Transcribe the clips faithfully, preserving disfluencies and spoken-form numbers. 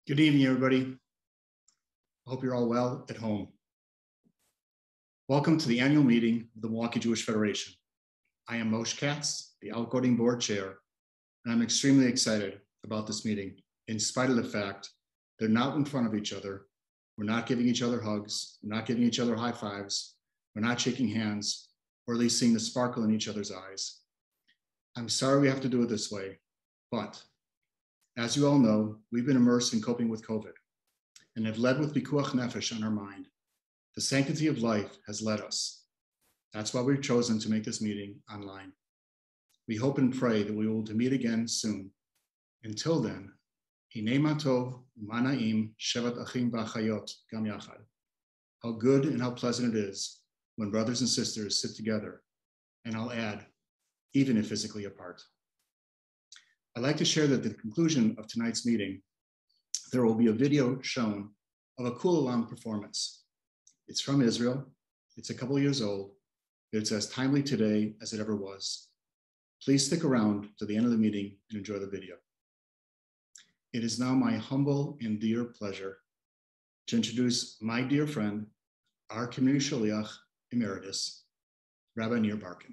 Good evening, everybody. I hope you're all well at home. Welcome to the annual meeting of the Milwaukee Jewish Federation. I am Moshe Katz, the Outgoing Board Chair, and I'm extremely excited about this meeting, in spite of the fact they're not in front of each other. We're not giving each other hugs. We're not giving each other high fives. We're not shaking hands, or at least seeing the sparkle in each other's eyes. I'm sorry we have to do it this way, but as you all know, we've been immersed in coping with COVID and have led with pikuach nefesh on our mind. The sanctity of life has led us. That's why we've chosen to make this meeting online. We hope and pray that we will meet again soon. Until then, hinei ma tov u'ma na'im shevat achim v'achayot gam yachad. How good and how pleasant it is when brothers and sisters sit together, and I'll add, even if physically apart. I'd like to share that at the conclusion of tonight's meeting, there will be a video shown of a Kula Olam performance. It's from Israel. It's a couple years old, but it's as timely today as it ever was. Please stick around to the end of the meeting and enjoy the video. It is now my humble and dear pleasure to introduce my dear friend, our community shaliach emeritus, Rabbi Nir Barkin.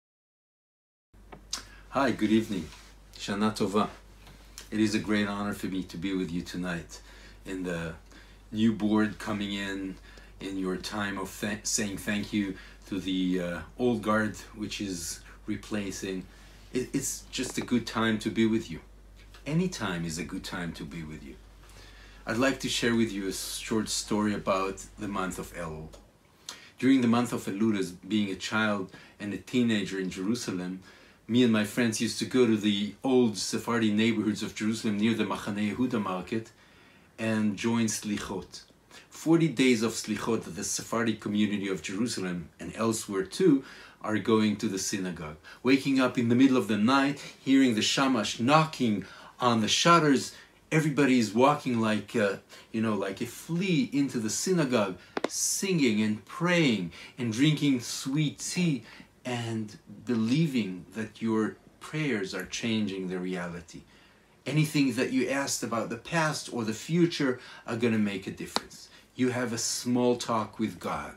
Hi, good evening. Shana Tova. It is a great honor for me to be with you tonight in the new board coming in, in your time of th saying thank you to the uh, old guard, which is replacing. It, it's just a good time to be with you. Any time is a good time to be with you. I'd like to share with you a short story about the month of Elul. During the month of Elul, as being a child and a teenager in Jerusalem, me and my friends used to go to the old Sephardi neighborhoods of Jerusalem near the Machane Yehuda market and join Slichot. forty days of Slichot that the Sephardi community of Jerusalem and elsewhere too are going to the synagogue. Waking up in the middle of the night, hearing the shamash knocking on the shutters. Everybody is walking like, uh, you know, like a flea into the synagogue, singing and praying and drinking sweet tea, and believing that your prayers are changing the reality. Anything that you asked about the past or the future are going to make a difference. You have a small talk with God.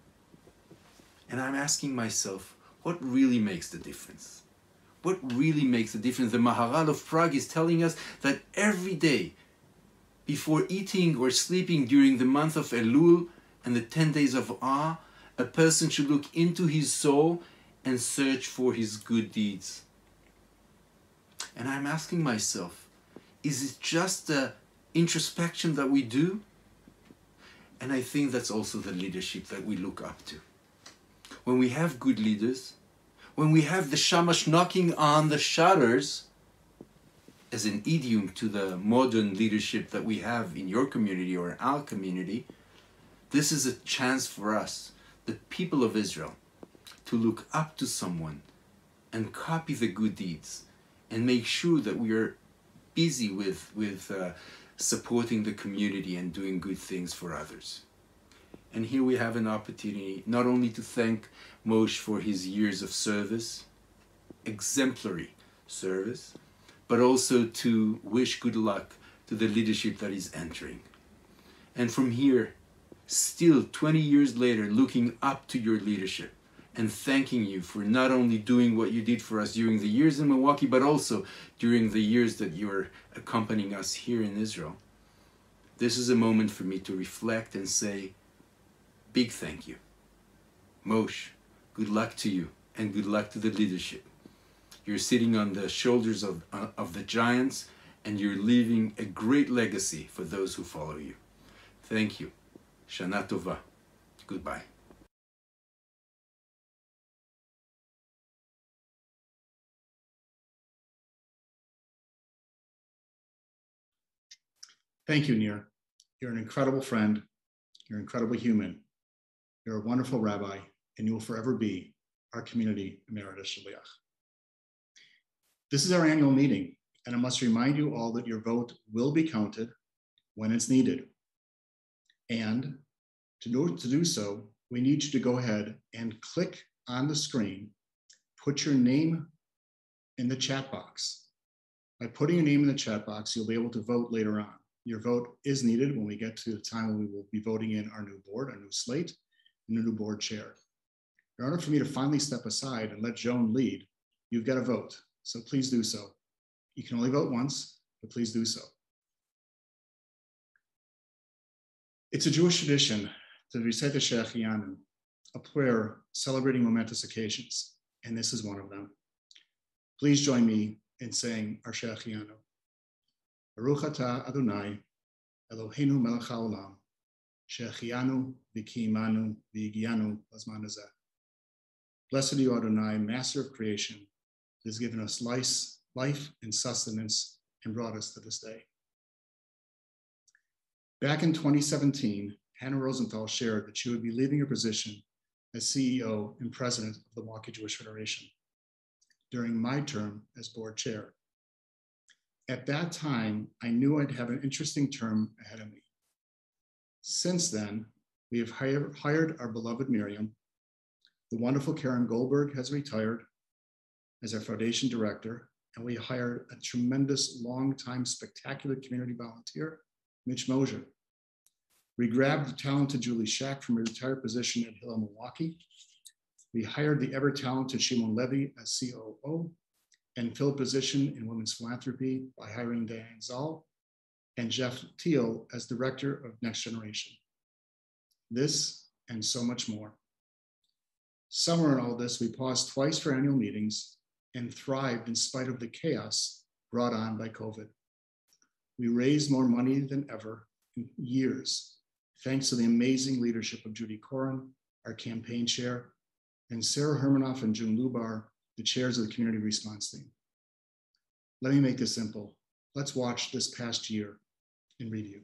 And I'm asking myself, what really makes the difference? What really makes the difference? The Maharal of Prague is telling us that every day, before eating or sleeping during the month of Elul and the ten days of awe, a person should look into his soul and search for his good deeds. And I'm asking myself, is it just the introspection that we do? And I think that's also the leadership that we look up to. When we have good leaders, when we have the shamash knocking on the shutters, as an idiom to the modern leadership that we have in your community or in our community, this is a chance for us, the people of Israel, to look up to someone and copy the good deeds and make sure that we are busy with, with uh, supporting the community and doing good things for others. And here we have an opportunity not only to thank Moshe for his years of service, exemplary service, but also to wish good luck to the leadership that is entering. And from here, still twenty years later, looking up to your leadership and thanking you for not only doing what you did for us during the years in Milwaukee, but also during the years that you're accompanying us here in Israel. This is a moment for me to reflect and say, big thank you. Moshe, good luck to you and good luck to the leadership. You're sitting on the shoulders of, uh, of the giants, and you're leaving a great legacy for those who follow you. Thank you. Shana Tova. Goodbye. Thank you, Nir. You're an incredible friend. You're an incredible human. You're a wonderful rabbi, and you will forever be our community emeritus shaliach. This is our annual meeting, and I must remind you all that your vote will be counted when it's needed. And to do, to do so, we need you to go ahead and click on the screen, put your name in the chat box. By putting your name in the chat box, you'll be able to vote later on. Your vote is needed when we get to the time when we will be voting in our new board, our new slate, and a new board chair. In order for me to finally step aside and let Joan lead, you've got to vote. So please do so. You can only vote once, but please do so. It's a Jewish tradition to recite the Shechianu, a prayer celebrating momentous occasions, and this is one of them. Please join me in saying our Shechianu. Baruch atah Adonai, Eloheinu melech haolam, shechianu v'kiyimanu v'higianu b'zman hazeh. Blessed are you, Adonai, master of creation, who has given us life and sustenance and brought us to this day. Back in twenty seventeen, Hannah Rosenthal shared that she would be leaving her position as C E O and president of the Milwaukee Jewish Federation during my term as board chair. At that time, I knew I'd have an interesting term ahead of me. Since then, we have hired, hired our beloved Miryam. The wonderful Karen Goldberg has retired as our foundation director, and we hired a tremendous, long-time, spectacular community volunteer, Mitch Mosier. We grabbed the talented Julie Shack from her retired position at Hillel Milwaukee. We hired the ever-talented Shimon Levy as C O O and filled position in women's philanthropy by hiring Diane Zoll and Jeff Teal as director of Next Generation. This and so much more. Somewhere in all this, we paused twice for annual meetings and thrived in spite of the chaos brought on by COVID. We raised more money than ever in years, thanks to the amazing leadership of Judy Corin, our campaign chair, and Sarah Hermanoff and Joan Lubar, the chairs of the community response team. Let me make this simple. Let's watch this past year in review.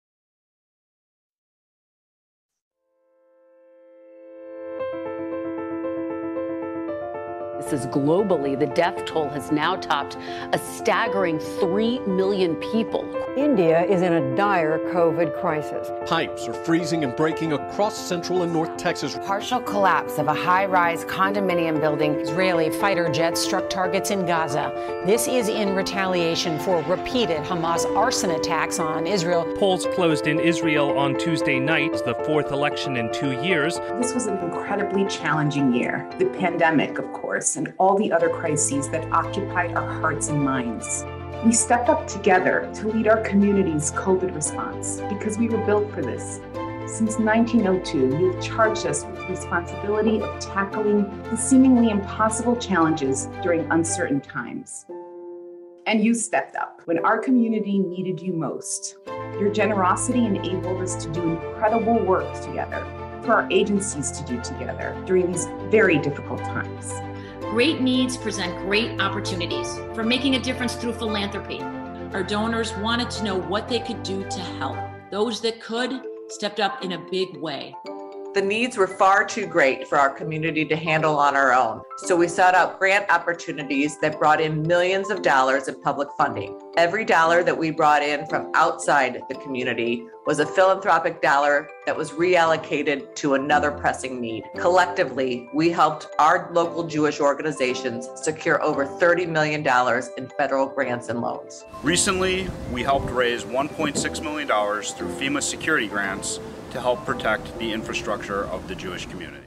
This is globally, the death toll has now topped a staggering three million people. India is in a dire COVID crisis. Pipes are freezing and breaking across central and north Texas. Partial collapse of a high-rise condominium building. Israeli fighter jets struck targets in Gaza. This is in retaliation for repeated Hamas arson attacks on Israel. Polls closed in Israel on Tuesday night, the fourth election in two years. This was an incredibly challenging year. The pandemic, of course, and all the other crises that occupied our hearts and minds. We stepped up together to lead our community's COVID response because we were built for this. Since nineteen oh two, you've charged us with the responsibility of tackling the seemingly impossible challenges during uncertain times. And you stepped up when our community needed you most. Your generosity enabled us to do incredible work together, for our agencies to do together during these very difficult times. Great needs present great opportunities for making a difference through philanthropy. Our donors wanted to know what they could do to help. Those that could stepped up in a big way. The needs were far too great for our community to handle on our own. So we sought out grant opportunities that brought in millions of dollars in public funding. Every dollar that we brought in from outside the community was a philanthropic dollar that was reallocated to another pressing need. Collectively, we helped our local Jewish organizations secure over thirty million dollars in federal grants and loans. Recently, we helped raise one point six million dollars through FEMA security grants to help protect the infrastructure of the Jewish community.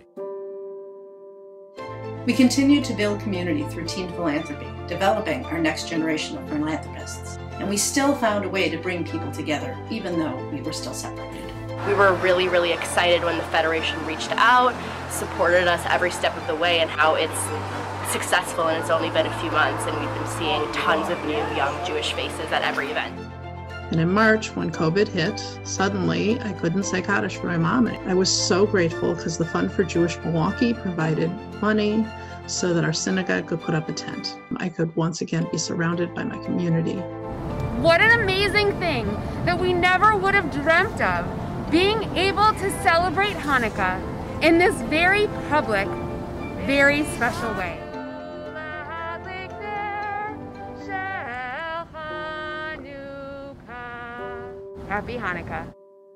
We continue to build community through team philanthropy, developing our next generation of philanthropists. And we still found a way to bring people together, even though we were still separated. We were really, really excited when the Federation reached out, supported us every step of the way, and how it's successful, and it's only been a few months, and we've been seeing tons of new young Jewish faces at every event. And in March, when COVID hit, suddenly I couldn't say Kaddish for my mom. And I was so grateful because the Fund for Jewish Milwaukee provided money so that our synagogue could put up a tent. I could once again be surrounded by my community. What an amazing thing that we never would have dreamt of, being able to celebrate Hanukkah in this very public, very special way. Happy Hanukkah.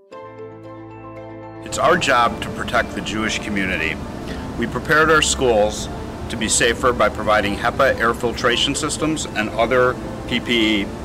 It's our job to protect the Jewish community. We prepared our schools to be safer by providing HEPA air filtration systems and other P P E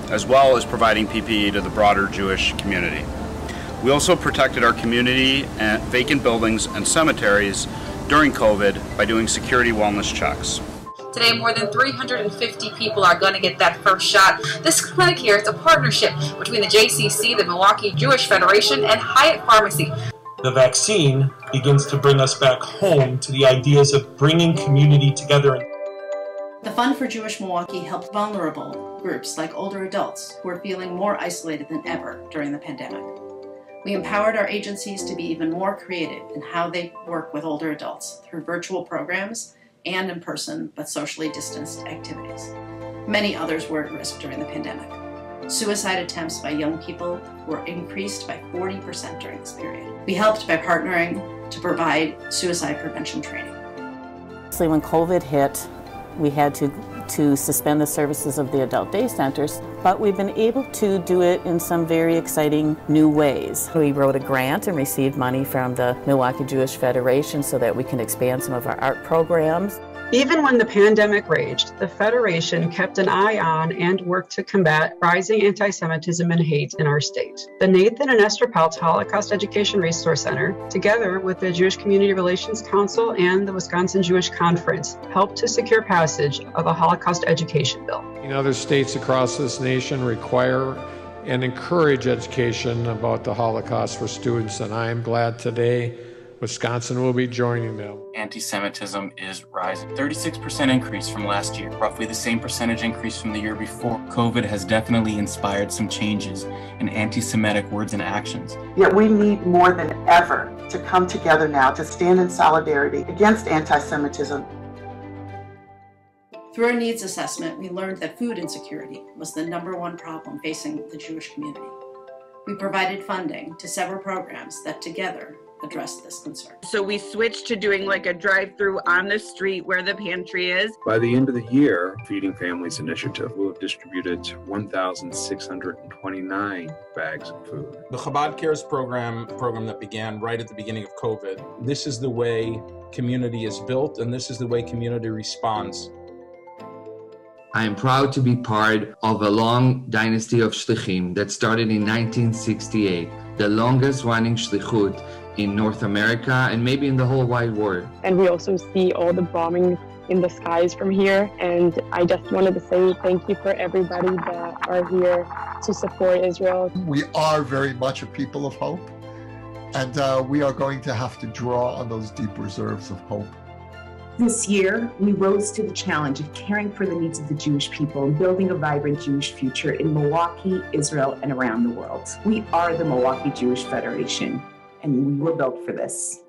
as well as providing P P E to the broader Jewish community. We also protected our community and vacant buildings and cemeteries during COVID by doing security wellness checks. Today, more than three hundred fifty people are going to get that first shot. This clinic here is a partnership between the J C C, the Milwaukee Jewish Federation, and Hyatt Pharmacy. The vaccine begins to bring us back home to the ideas of bringing community together. The Fund for Jewish Milwaukee helped vulnerable groups like older adults who are feeling more isolated than ever during the pandemic. We empowered our agencies to be even more creative in how they work with older adults through virtual programs and in-person but socially distanced activities. Many others were at risk during the pandemic. Suicide attempts by young people were increased by forty percent during this period. We helped by partnering to provide suicide prevention training. When COVID hit, we had to, to suspend the services of the adult day centers, but we've been able to do it in some very exciting new ways. We wrote a grant and received money from the Milwaukee Jewish Federation so that we can expand some of our art programs. Even when the pandemic raged, the Federation kept an eye on and worked to combat rising anti-Semitism and hate in our state. The Nathan and Esther Peltz Holocaust Education Resource Center, together with the Jewish Community Relations Council and the Wisconsin Jewish Conference, helped to secure passage of a Holocaust education bill. Other states across this nation require and encourage education about the Holocaust for students, and I am glad today Wisconsin will be joining them. Anti-Semitism is rising. thirty-six percent increase from last year, roughly the same percentage increase from the year before. COVID has definitely inspired some changes in anti-Semitic words and actions. Yet we need more than ever to come together now to stand in solidarity against anti-Semitism. Through our needs assessment, we learned that food insecurity was the number one problem facing the Jewish community. We provided funding to several programs that together address this concern. So we switched to doing like a drive-through on the street where the pantry is. By the end of the year, Feeding Families Initiative will have distributed one thousand six hundred twenty-nine bags of food. The Chabad Cares program, program that began right at the beginning of COVID, this is the way community is built and this is the way community responds. I am proud to be part of a long dynasty of shlichim that started in nineteen sixty-eight, the longest running shlichut in North America and maybe in the whole wide world. And we also see all the bombings in the skies from here. And I just wanted to say thank you for everybody that are here to support Israel. We are very much a people of hope, and uh, we are going to have to draw on those deep reserves of hope. This year, we rose to the challenge of caring for the needs of the Jewish people and building a vibrant Jewish future in Milwaukee, Israel, and around the world. We are the Milwaukee Jewish Federation, and we were built for this.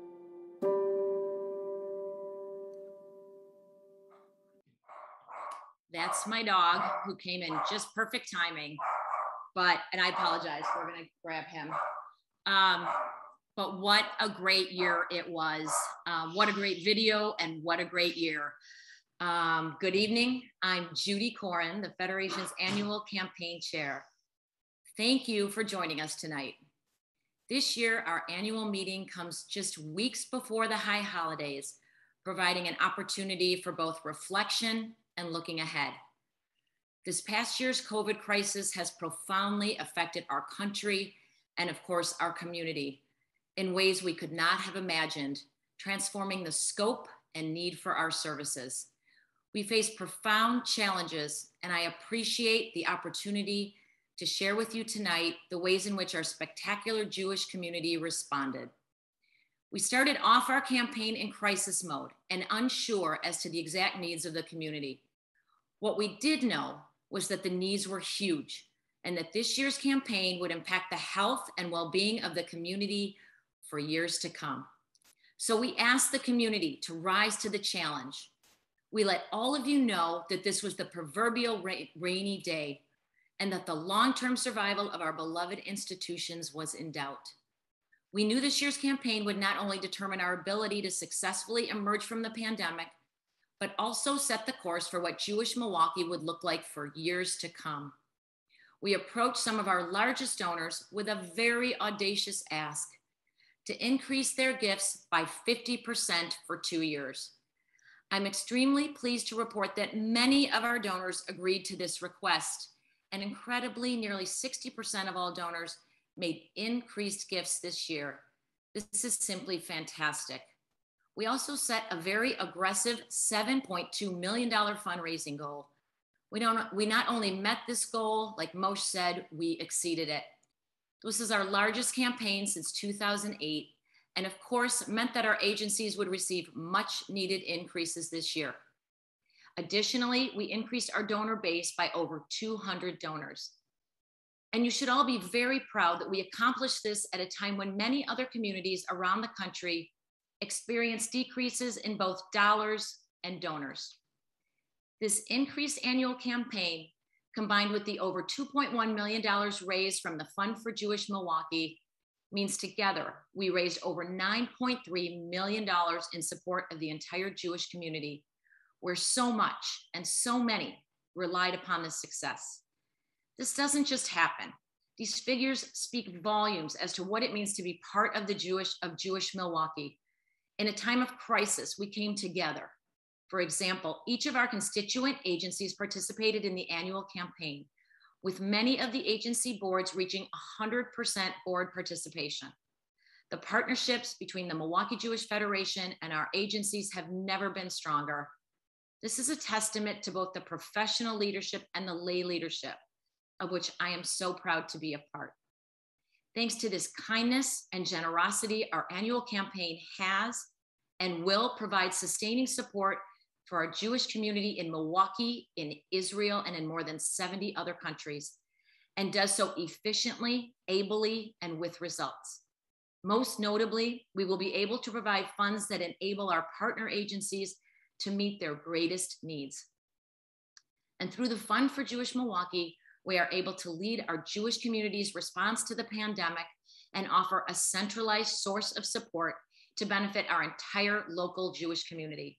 That's my dog who came in just perfect timing, but, and I apologize, we're gonna grab him. Um, But what a great year it was. Um, what a great video and what a great year. Um, good evening. I'm Judy Corin, the Federation's annual campaign chair. Thank you for joining us tonight. This year, our annual meeting comes just weeks before the high holidays, providing an opportunity for both reflection and looking ahead. This past year's COVID crisis has profoundly affected our country and, of course, our community in ways we could not have imagined, transforming the scope and need for our services. We face profound challenges, and I appreciate the opportunity to share with you tonight the ways in which our spectacular Jewish community responded. We started off our campaign in crisis mode and unsure as to the exact needs of the community. What we did know was that the needs were huge and that this year's campaign would impact the health and well-being of the community for years to come. So we asked the community to rise to the challenge. We let all of you know that this was the proverbial ra- rainy day and that the long-term survival of our beloved institutions was in doubt. We knew this year's campaign would not only determine our ability to successfully emerge from the pandemic, but also set the course for what Jewish Milwaukee would look like for years to come. We approached some of our largest donors with a very audacious ask to increase their gifts by fifty percent for two years. I'm extremely pleased to report that many of our donors agreed to this request, And incredibly, nearly sixty percent of all donors made increased gifts this year. This is simply fantastic. We also set a very aggressive seven point two million dollars fundraising goal. We, don't, we not only met this goal, like Moshe said, we exceeded it. This is our largest campaign since two thousand eight, and of course meant that our agencies would receive much needed increases this year. Additionally, we increased our donor base by over two hundred donors. And you should all be very proud that we accomplished this at a time when many other communities around the country experienced decreases in both dollars and donors. This increased annual campaign, combined with the over two point one million dollars raised from the Fund for Jewish Milwaukee, means together we raised over nine point three million dollars in support of the entire Jewish community, where so much and so many relied upon this success. This doesn't just happen. These figures speak volumes as to what it means to be part of the Jewish of Jewish Milwaukee. In a time of crisis, we came together. For example, each of our constituent agencies participated in the annual campaign, with many of the agency boards reaching one hundred percent board participation. The partnerships between the Milwaukee Jewish Federation and our agencies have never been stronger. This is a testament to both the professional leadership and the lay leadership, of which I am so proud to be a part. Thanks to this kindness and generosity, our annual campaign has and will provide sustaining support for our Jewish community in Milwaukee, in Israel, and in more than seventy other countries, and does so efficiently, ably, and with results. Most notably, we will be able to provide funds that enable our partner agencies to meet their greatest needs. And through the Fund for Jewish Milwaukee, we are able to lead our Jewish community's response to the pandemic and offer a centralized source of support to benefit our entire local Jewish community.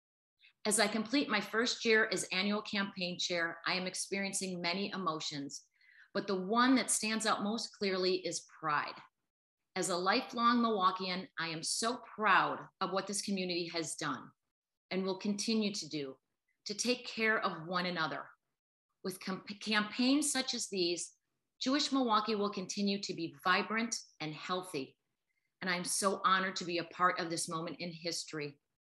As I complete my first year as annual campaign chair, I am experiencing many emotions, but the one that stands out most clearly is pride. As a lifelong Milwaukeean, I am so proud of what this community has done and will continue to do to take care of one another. With campaigns such as these, Jewish Milwaukee will continue to be vibrant and healthy. And I'm so honored to be a part of this moment in history.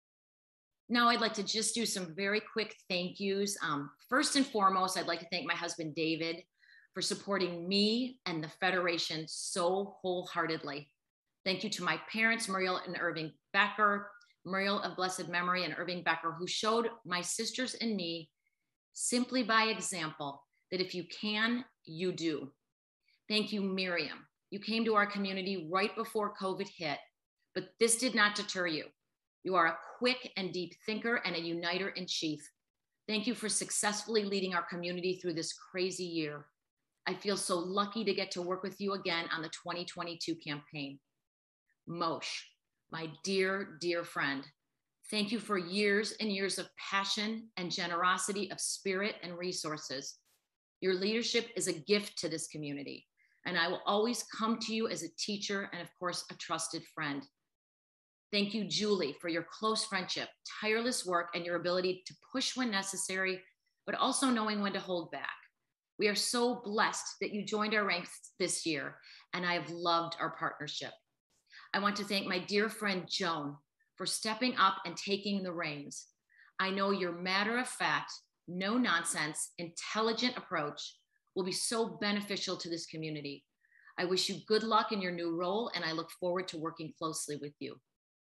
Now I'd like to just do some very quick thank yous. Um, first and foremost, I'd like to thank my husband, David, for supporting me and the Federation so wholeheartedly. Thank you to my parents, Muriel and Irving Becker, Muriel of blessed memory and Irving Becker, who showed my sisters and me simply by example that if you can, you do. Thank you, Miryam. You came to our community right before COVID hit, but this did not deter you. You are a quick and deep thinker and a uniter in chief. Thank you for successfully leading our community through this crazy year. I feel so lucky to get to work with you again on the twenty twenty-two campaign. Moshe, my dear, dear friend, thank you for years and years of passion and generosity of spirit and resources. Your leadership is a gift to this community, and I will always come to you as a teacher and, of course, a trusted friend. Thank you, Julie, for your close friendship, tireless work, and your ability to push when necessary, but also knowing when to hold back. We are so blessed that you joined our ranks this year, and I have loved our partnership. I want to thank my dear friend, Joan, for stepping up and taking the reins. I know your matter-of-fact, no-nonsense, intelligent approach will be so beneficial to this community. I wish you good luck in your new role, and I look forward to working closely with you.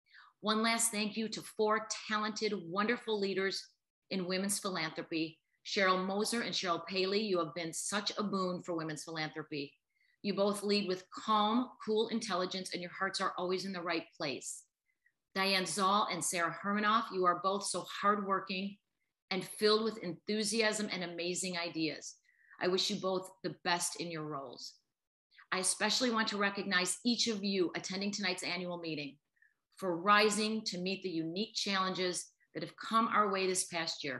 One last thank you to four talented, wonderful leaders in women's philanthropy. Cheryl Moser and Cheryl Paley, you have been such a boon for women's philanthropy. You both lead with calm, cool intelligence, and your hearts are always in the right place. Diane Zoll and Sarah Hermanoff, you are both so hardworking and filled with enthusiasm and amazing ideas. I wish you both the best in your roles. I especially want to recognize each of you attending tonight's annual meeting for rising to meet the unique challenges that have come our way this past year.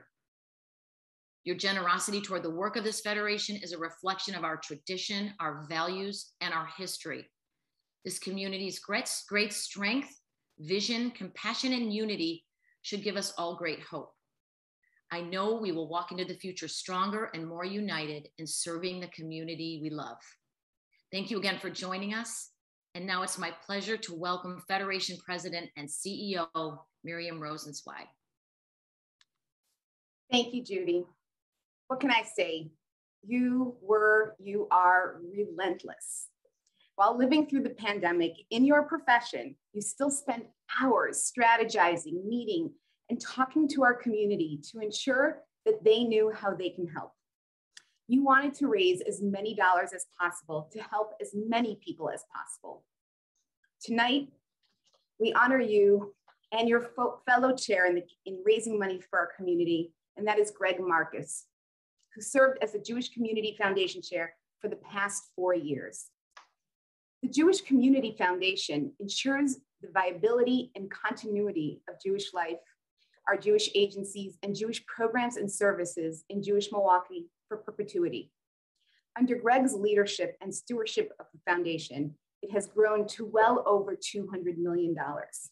Your generosity toward the work of this federation is a reflection of our tradition, our values, and our history. This community's great, great strength, vision, compassion, and unity should give us all great hope. I know we will walk into the future stronger and more united in serving the community we love. Thank you again for joining us. And now it's my pleasure to welcome Federation President and C E O, Miryam Rosenzweig. Thank you, Judy. What can I say? You were, you are relentless. While living through the pandemic in your profession, you still spent hours strategizing, meeting, and talking to our community to ensure that they knew how they can help. You wanted to raise as many dollars as possible to help as many people as possible. Tonight, we honor you and your fellow chair in, the, in raising money for our community, and that is Greg Marcus, who served as the Jewish Community Foundation Chair for the past four years. The Jewish Community Foundation ensures the viability and continuity of Jewish life, our Jewish agencies, and Jewish programs and services in Jewish Milwaukee for perpetuity. Under Greg's leadership and stewardship of the foundation, it has grown to well over two hundred million dollars.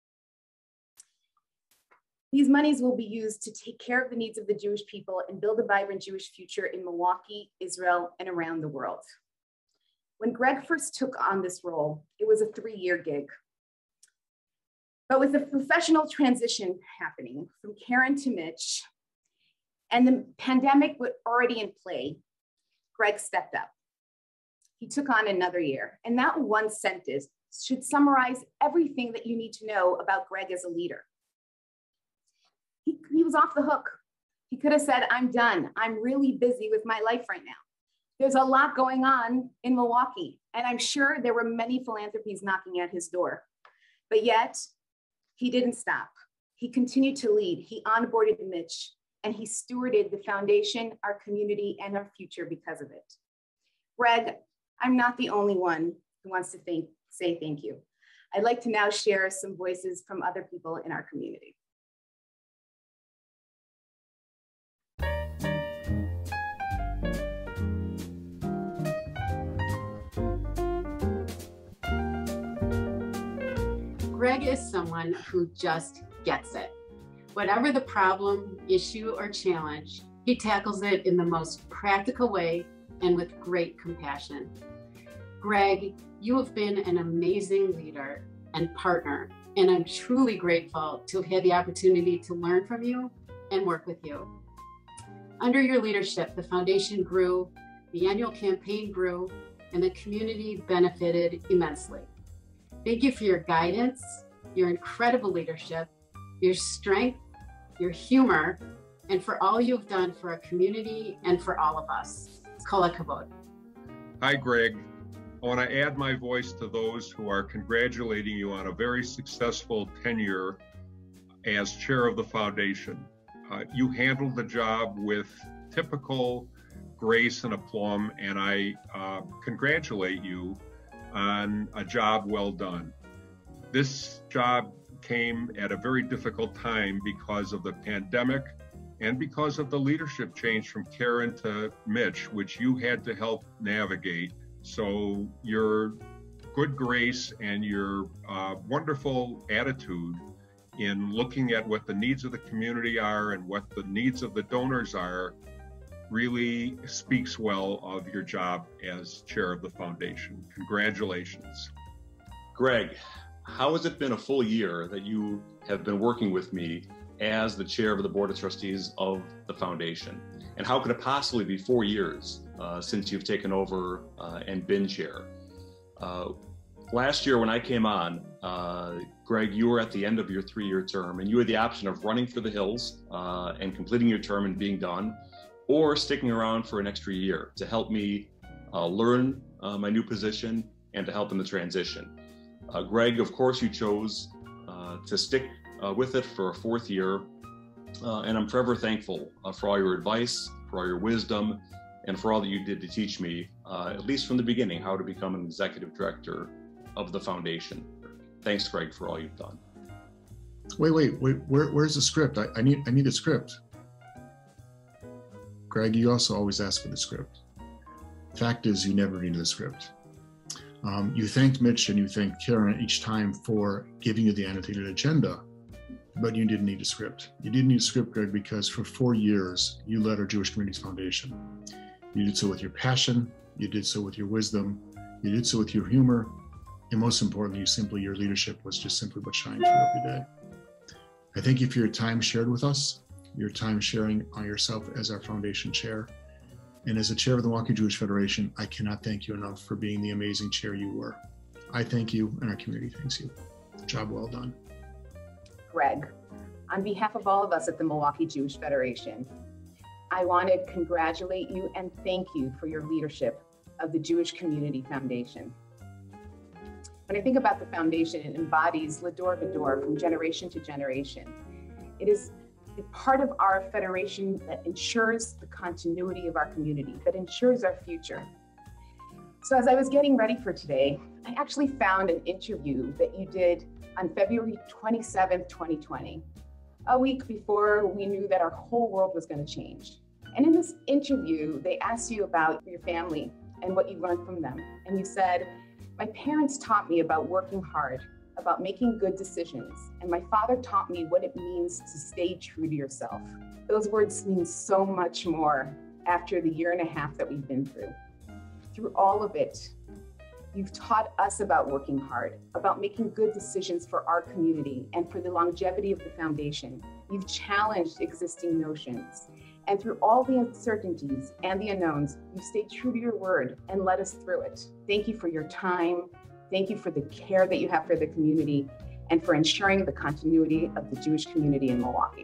These monies will be used to take care of the needs of the Jewish people and build a vibrant Jewish future in Milwaukee, Israel, and around the world. When Greg first took on this role, it was a three-year gig. But with the professional transition happening from Karen to Mitch, and the pandemic was already in play, Greg stepped up. He took on another year, and that one sentence should summarize everything that you need to know about Greg as a leader. He, he was off the hook. He could have said, I'm done. I'm really busy with my life right now. There's a lot going on in Milwaukee, and I'm sure there were many philanthropies knocking at his door. But yet, he didn't stop. He continued to lead. He onboarded Mitch, and he stewarded the foundation, our community, and our future because of it. Greg, I'm not the only one who wants to thank, say thank you. I'd like to now share some voices from other people in our community. Greg is someone who just gets it. Whatever the problem, issue, or challenge, he tackles it in the most practical way and with great compassion. Greg, you have been an amazing leader and partner, and I'm truly grateful to have had the opportunity to learn from you and work with you. Under your leadership, the foundation grew, the annual campaign grew, and the community benefited immensely. Thank you for your guidance, your incredible leadership, your strength, your humor, and for all you've done for our community and for all of us. Kol hakavod. Hi, Greg. I want to add my voice to those who are congratulating you on a very successful tenure as chair of the foundation. Uh, you handled the job with typical grace and aplomb, and I uh, congratulate you on a job well done. This job came at a very difficult time because of the pandemic and because of the leadership change from Karen to Mitch, which you had to help navigate. So your good grace and your uh, wonderful attitude in looking at what the needs of the community are and what the needs of the donors are really speaks well of your job as chair of the foundation. Congratulations. Greg, how has it been a full year that you have been working with me as the chair of the Board of Trustees of the foundation? And how could it possibly be four years uh, since you've taken over uh, and been chair? Uh, last year when I came on, uh, Greg, you were at the end of your three-year term, and you had the option of running for the hills uh, and completing your term and being done, or sticking around for an extra year to help me uh, learn uh, my new position and to help in the transition. Uh, Greg, of course, you chose uh, to stick uh, with it for a fourth year, uh, and I'm forever thankful uh, for all your advice, for all your wisdom, and for all that you did to teach me, uh, at least from the beginning, how to become an executive director of the foundation. Thanks, Greg, for all you've done. Wait, wait, wait. Where, where's the script? I, I need, I need a script. Greg, you also always ask for the script. Fact is, you never needed a script. Um, you thanked Mitch and you thanked Karen each time for giving you the annotated agenda, but you didn't need a script. You didn't need a script, Greg, because for four years, you led our Jewish Communities Foundation. You did so with your passion, you did so with your wisdom, you did so with your humor, and most importantly, you simply, your leadership was just simply what shined through every day. I thank you for your time shared with us, your time sharing on yourself as our foundation chair. And as a chair of the Milwaukee Jewish Federation, I cannot thank you enough for being the amazing chair you were. I thank you, and our community thanks you. Job well done. Greg, on behalf of all of us at the Milwaukee Jewish Federation, I want to congratulate you and thank you for your leadership of the Jewish Community Foundation. When I think about the foundation, it embodies Lador Vador from generation to generation. It is a part of our federation that ensures the continuity of our community, that ensures our future. So as I was getting ready for today, I actually found an interview that you did on February twenty-seventh, twenty twenty, a week before we knew that our whole world was going to change. And in this interview, they asked you about your family and what you learned from them. And you said, "My parents taught me about working hard, about making good decisions, and my father taught me what it means to stay true to yourself." Those words mean so much more after the year and a half that we've been through. Through all of it, you've taught us about working hard, about making good decisions for our community and for the longevity of the foundation. You've challenged existing notions. And through all the uncertainties and the unknowns, you stayed true to your word and led us through it. Thank you for your time. Thank you for the care that you have for the community and for ensuring the continuity of the Jewish community in Milwaukee.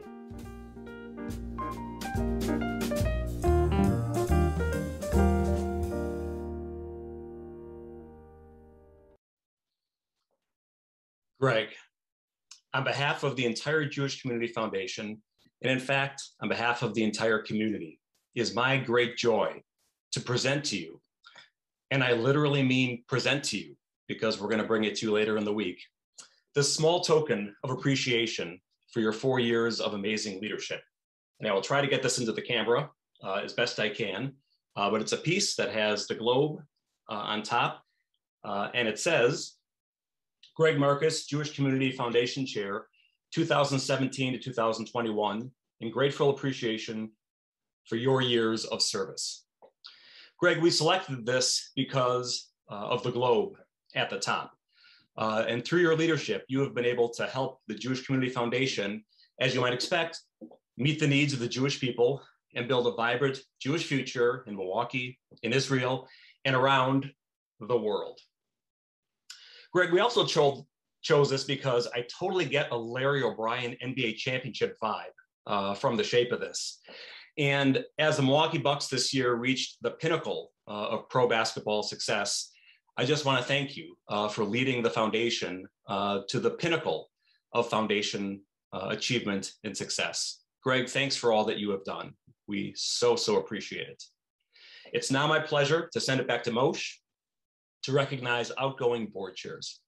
Greg, on behalf of the entire Jewish Community Foundation, and in fact, on behalf of the entire community, it is my great joy to present to you, and I literally mean present to you, because we're going to bring it to you later in the week, this small token of appreciation for your four years of amazing leadership. And I will try to get this into the camera uh, as best I can, uh, but it's a piece that has the globe uh, on top, uh, and it says, Greg Marcus, Jewish Community Foundation Chair, two thousand seventeen to two thousand twenty-one, in grateful appreciation for your years of service. Greg, we selected this because uh, of the globe at the top. Uh, and through your leadership, you have been able to help the Jewish Community Foundation, as you might expect, meet the needs of the Jewish people and build a vibrant Jewish future in Milwaukee, in Israel, and around the world. Greg, we also cho chose this because I totally get a Larry O'Brien N B A championship vibe uh, from the shape of this. And as the Milwaukee Bucks this year reached the pinnacle uh, of pro basketball success, I just want to thank you uh, for leading the foundation uh, to the pinnacle of foundation uh, achievement and success. Greg, thanks for all that you have done. We so, so appreciate it. It's now my pleasure to send it back to Moshe to recognize outgoing board chairs.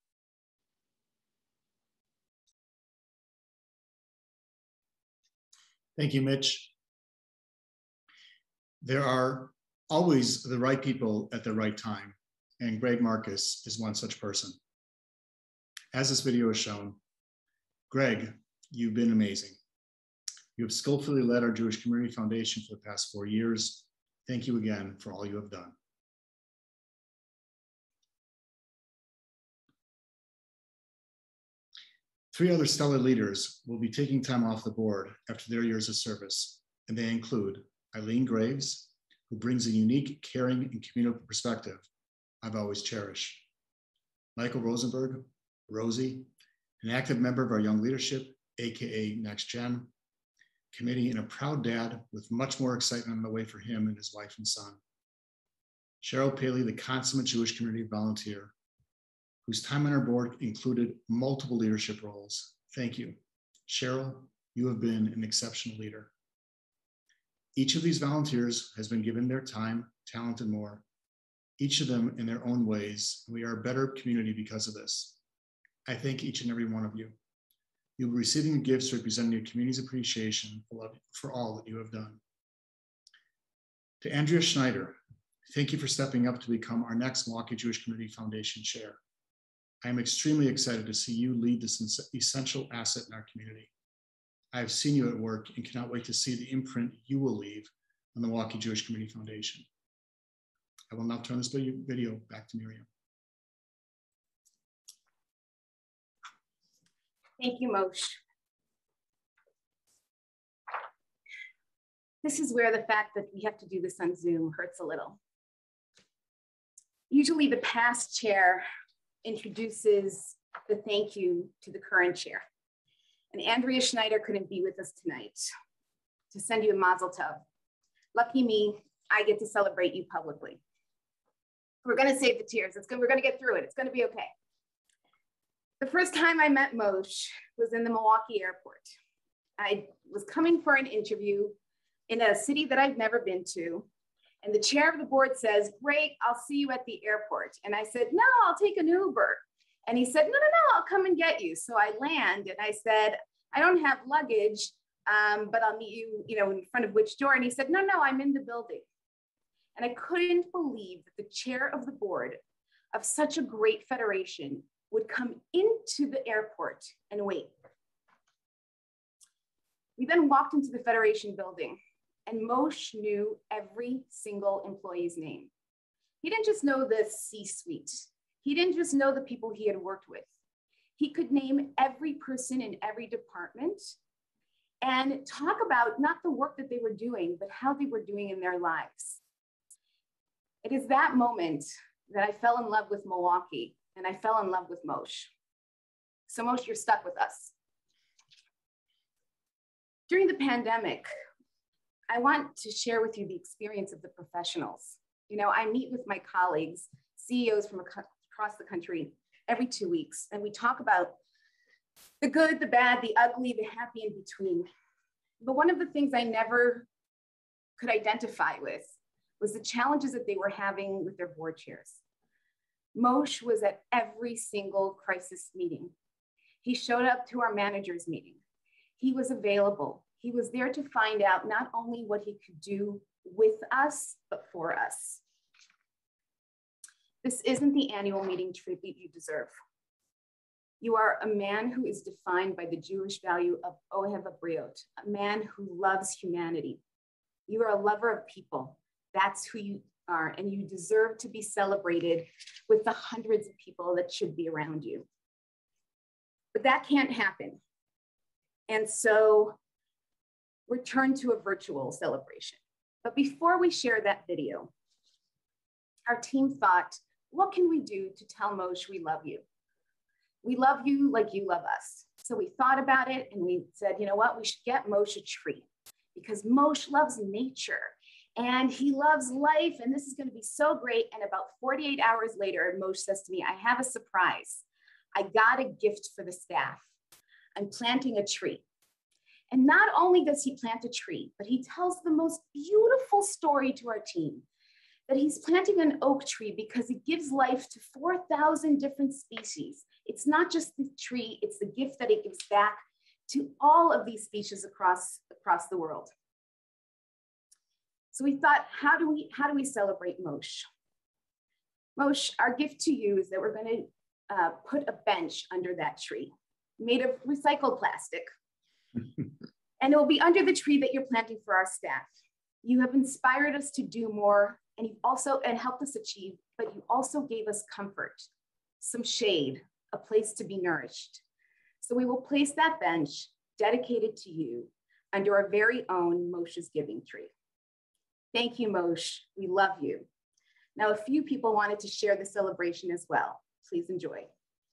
Thank you, Mitch. There are always the right people at the right time, and Greg Marcus is one such person. As this video has shown, Greg, you've been amazing. You have skillfully led our Jewish Community Foundation for the past four years. Thank you again for all you have done. Three other stellar leaders will be taking time off the board after their years of service, and they include Eileen Graves, who brings a unique, caring, and communal perspective I've always cherished. Michael Rosenberg, Rosie, an active member of our young leadership, A K A Next Gen committee, and a proud dad with much more excitement on the way for him and his wife and son. Cheryl Paley, the consummate Jewish community volunteer, whose time on our board included multiple leadership roles. Thank you. Cheryl, you have been an exceptional leader. Each of these volunteers has been given their time, talent, and more, each of them in their own ways. We are a better community because of this. I thank each and every one of you. You'll be receiving gifts representing your community's appreciation for all that you have done. To Andrea Schneider, thank you for stepping up to become our next Milwaukee Jewish Community Foundation Chair. I am extremely excited to see you lead this essential asset in our community. I've seen you at work and cannot wait to see the imprint you will leave on the Milwaukee Jewish Community Foundation. I will now turn this video back to Miryam. Thank you, Moshe. This is where the fact that we have to do this on Zoom hurts a little. Usually the past chair introduces the thank you to the current chair. And Andrea Schneider couldn't be with us tonight to send you a mazel tov. Lucky me, I get to celebrate you publicly. We're gonna save the tears. It's gonna, we're gonna get through it. It's gonna be okay. The first time I met Moshe was in the Milwaukee airport. I was coming for an interview in a city that I've never been to. And the chair of the board says, great, I'll see you at the airport. And I said, no, I'll take an Uber. And he said, no, no, no, I'll come and get you. So I land and I said, I don't have luggage, um, but I'll meet you, you know, in front of which door? And he said, no, no, I'm in the building. And I couldn't believe that the chair of the board of such a great federation would come into the airport and wait. We then walked into the Federation building and Moshe knew every single employee's name. He didn't just know the C-suite. He didn't just know the people he had worked with. He could name every person in every department and talk about not the work that they were doing, but how they were doing in their lives. It is that moment that I fell in love with Milwaukee and I fell in love with Moshe. So Moshe, you're stuck with us. During the pandemic, I want to share with you the experience of the professionals. You know, I meet with my colleagues, C E Os from across the country every two weeks, and we talk about the good, the bad, the ugly, the happy in between. But one of the things I never could identify with was the challenges that they were having with their board chairs. Moshe was at every single crisis meeting. He showed up to our managers meeting. He was available. He was there to find out not only what he could do with us, but for us. This isn't the annual meeting tribute you deserve. You are a man who is defined by the Jewish value of Ohev Habriot, a man who loves humanity. You are a lover of people. That's who you are, and you deserve to be celebrated with the hundreds of people that should be around you. But that can't happen. And so we're turned to a virtual celebration. But before we share that video, our team thought, what can we do to tell Moshe we love you? We love you like you love us. So we thought about it and we said, you know what, we should get Moshe a tree because Moshe loves nature and he loves life and this is gonna be so great. And about forty-eight hours later, Moshe says to me, I have a surprise. I got a gift for the staff. I'm planting a tree. And not only does he plant a tree, but he tells the most beautiful story to our team, that he's planting an oak tree because it gives life to four thousand different species. It's not just the tree, it's the gift that it gives back to all of these species across, across the world. So we thought, how do we, how do we celebrate Moshe? Moshe, our gift to you is that we're gonna uh, put a bench under that tree made of recycled plastic. And it will be under the tree that you're planting for our staff. You have inspired us to do more and you've also and helped us achieve, but you also gave us comfort, some shade, a place to be nourished. So we will place that bench dedicated to you under our very own Moshe's Giving Tree. Thank you, Moshe. We love you. Now, a few people wanted to share the celebration as well. Please enjoy.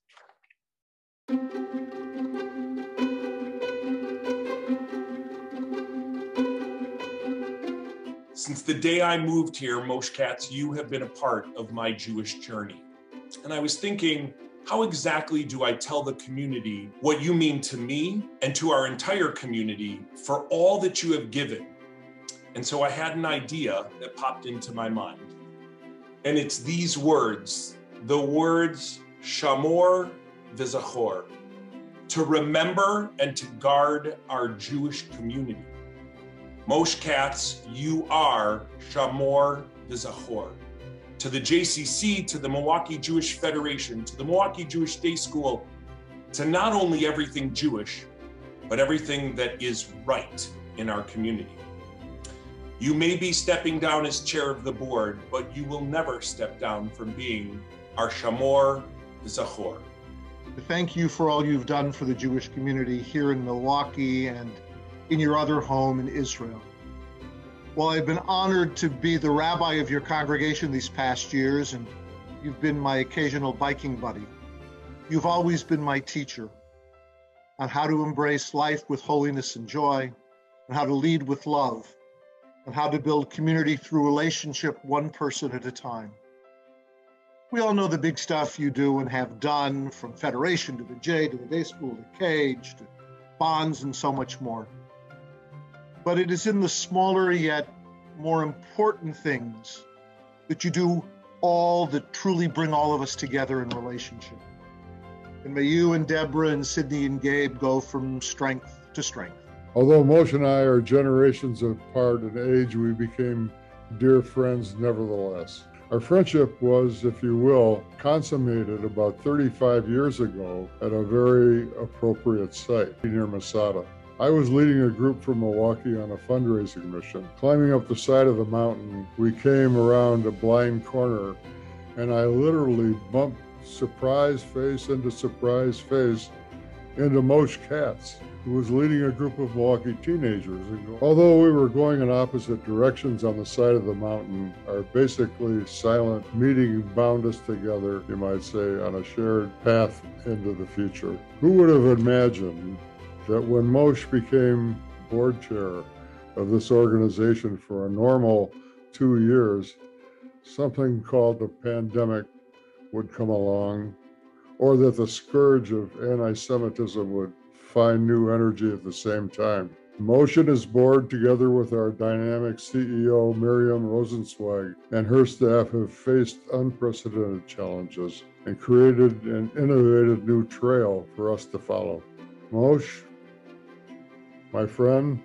Since the day I moved here, Moshe Katz, you have been a part of my Jewish journey. And I was thinking, how exactly do I tell the community what you mean to me and to our entire community for all that you have given? And so I had an idea that popped into my mind. And it's these words, the words shamor v'zachor, to remember and to guard our Jewish community. Moshe Katz, you are Shamor v'Zachor. To the J C C, to the Milwaukee Jewish Federation, to the Milwaukee Jewish Day School, to not only everything Jewish, but everything that is right in our community. You may be stepping down as chair of the board, but you will never step down from being our Shamor Zachor. Thank you for all you've done for the Jewish community here in Milwaukee and in your other home in Israel. While I've been honored to be the rabbi of your congregation these past years, and you've been my occasional biking buddy, you've always been my teacher on how to embrace life with holiness and joy, and how to lead with love, and how to build community through relationship one person at a time. We all know the big stuff you do and have done, from Federation to the J to the Day School to Cage to Bonds and so much more. But it is in the smaller yet more important things that you do all that truly bring all of us together in relationship. And may you and Deborah and Sydney and Gabe go from strength to strength. Although Moshe and I are generations apart in age, we became dear friends nevertheless. Our friendship was, if you will, consummated about thirty-five years ago at a very appropriate site near Masada. I was leading a group from Milwaukee on a fundraising mission. Climbing up the side of the mountain, we came around a blind corner, and I literally bumped surprise face into surprise face into Moshe Katz, who was leading a group of Milwaukee teenagers. Although we were going in opposite directions on the side of the mountain, our basically silent meeting bound us together, you might say, on a shared path into the future. Who would have imagined that when Moshe became board chair of this organization for a normal two years, something called the pandemic would come along, or that the scourge of anti-Semitism would find new energy at the same time. Moshe and his board, together with our dynamic C E O, Miryam Rosenzweig, and her staff, have faced unprecedented challenges and created an innovative new trail for us to follow. Moshe, my friend,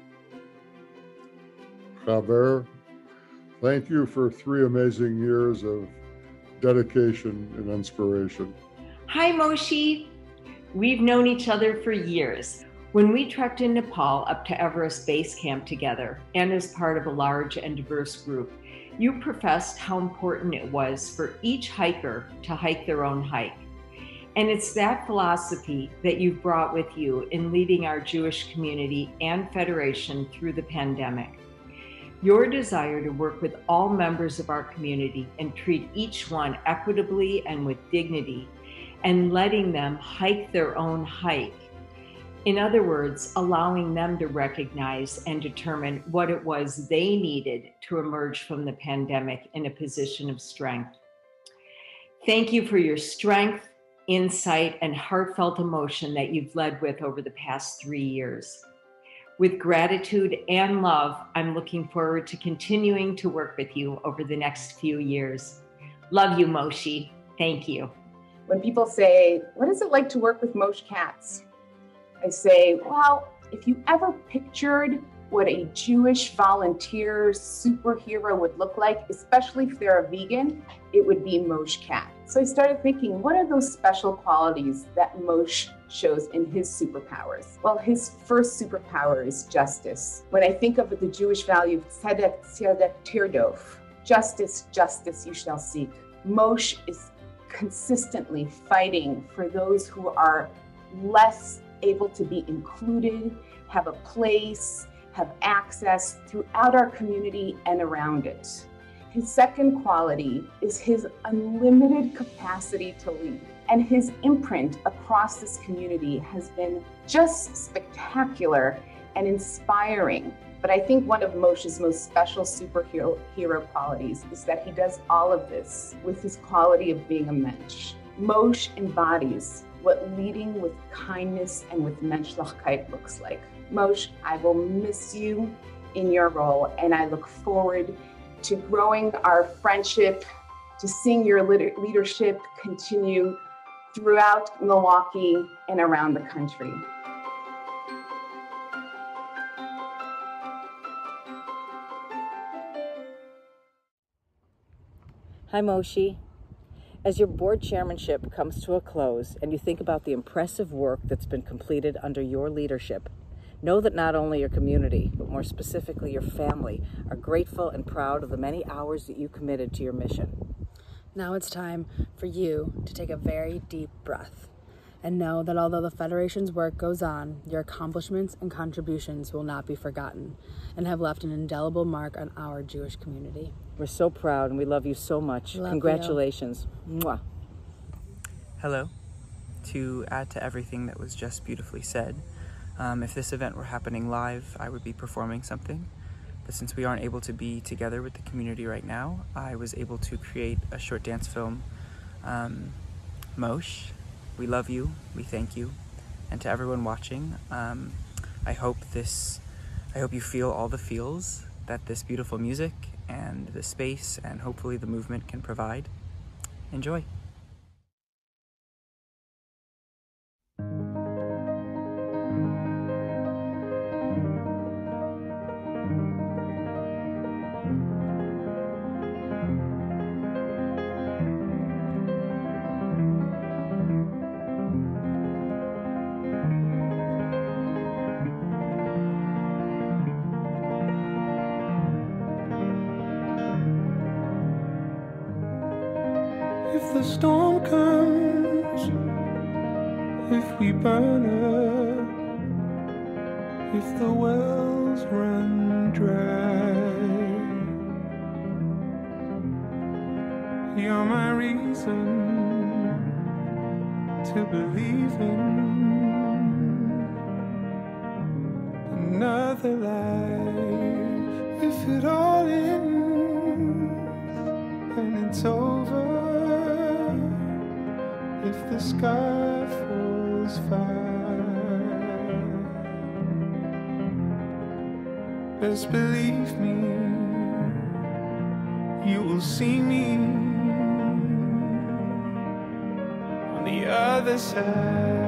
Chaver, thank you for three amazing years of dedication and inspiration. Hi, Moshe. We've known each other for years. When we trekked in Nepal up to Everest Base Camp together, and as part of a large and diverse group, you professed how important it was for each hiker to hike their own hike. And it's that philosophy that you've brought with you in leading our Jewish community and Federation through the pandemic. Your desire to work with all members of our community and treat each one equitably and with dignity, and letting them hike their own hike. In other words, allowing them to recognize and determine what it was they needed to emerge from the pandemic in a position of strength. Thank you for your strength, insight, and heartfelt emotion that you've led with over the past three years. With gratitude and love, I'm looking forward to continuing to work with you over the next few years. Love you, Moshe. Thank you. When people say, what is it like to work with Moshe Katz? I say, well, if you ever pictured what a Jewish volunteer superhero would look like, especially if they're a vegan, it would be Moshe Katz. So I started thinking, what are those special qualities that Moshe shows in his superpowers? Well, his first superpower is justice. When I think of the Jewish value, tzedek, tzedek tirdof, justice, justice you shall seek. Moshe is consistently fighting for those who are less able to be included, have a place, have access throughout our community and around it. His second quality is his unlimited capacity to lead. And his imprint across this community has been just spectacular and inspiring. But I think one of Moshe's most special superhero hero qualities is that he does all of this with his quality of being a mensch. Moshe embodies what leading with kindness and with menschlichkeit looks like. Moshe, I will miss you in your role, and I look forward to growing our friendship, to seeing your leadership continue throughout Milwaukee and around the country. Hi, Moshe. As your board chairmanship comes to a close and you think about the impressive work that's been completed under your leadership, Know that not only your community, but more specifically your family, are grateful and proud of the many hours that you committed to your mission. Now it's time for you to take a very deep breath and know that although the Federation's work goes on, your accomplishments and contributions will not be forgotten and have left an indelible mark on our Jewish community. We're so proud and we love you so much. Love Congratulations. Mwah. Hello. To add to everything that was just beautifully said, um, if this event were happening live, I would be performing something. But since we aren't able to be together with the community right now, I was able to create a short dance film. Um, Moshe, we love you, we thank you. And to everyone watching, um, I hope this, I hope you feel all the feels that this beautiful music and the space and hopefully the movement can provide. Enjoy. If the storm comes, if we burn up, if the wells run dry, you're my reason to believe in another life. If it all ends and it's over, if the sky falls fire, best believe me, you will see me on the other side.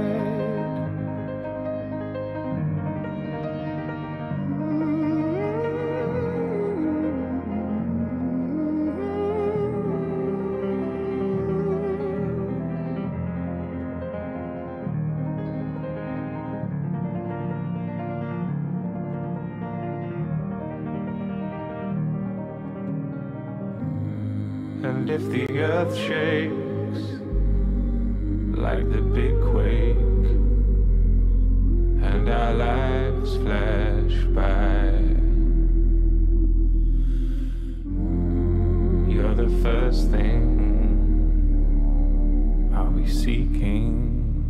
And if the earth shakes like the big quake and our lives flash by, you're the first thing I'll be seeking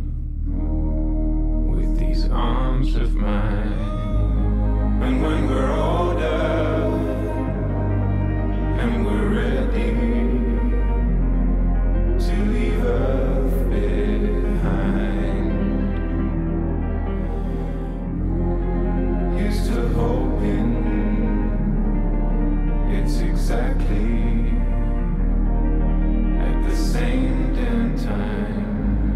with these arms of mine. And when we're older and we're ready to leave Earth behind, here's to hoping it's exactly at the same damn time.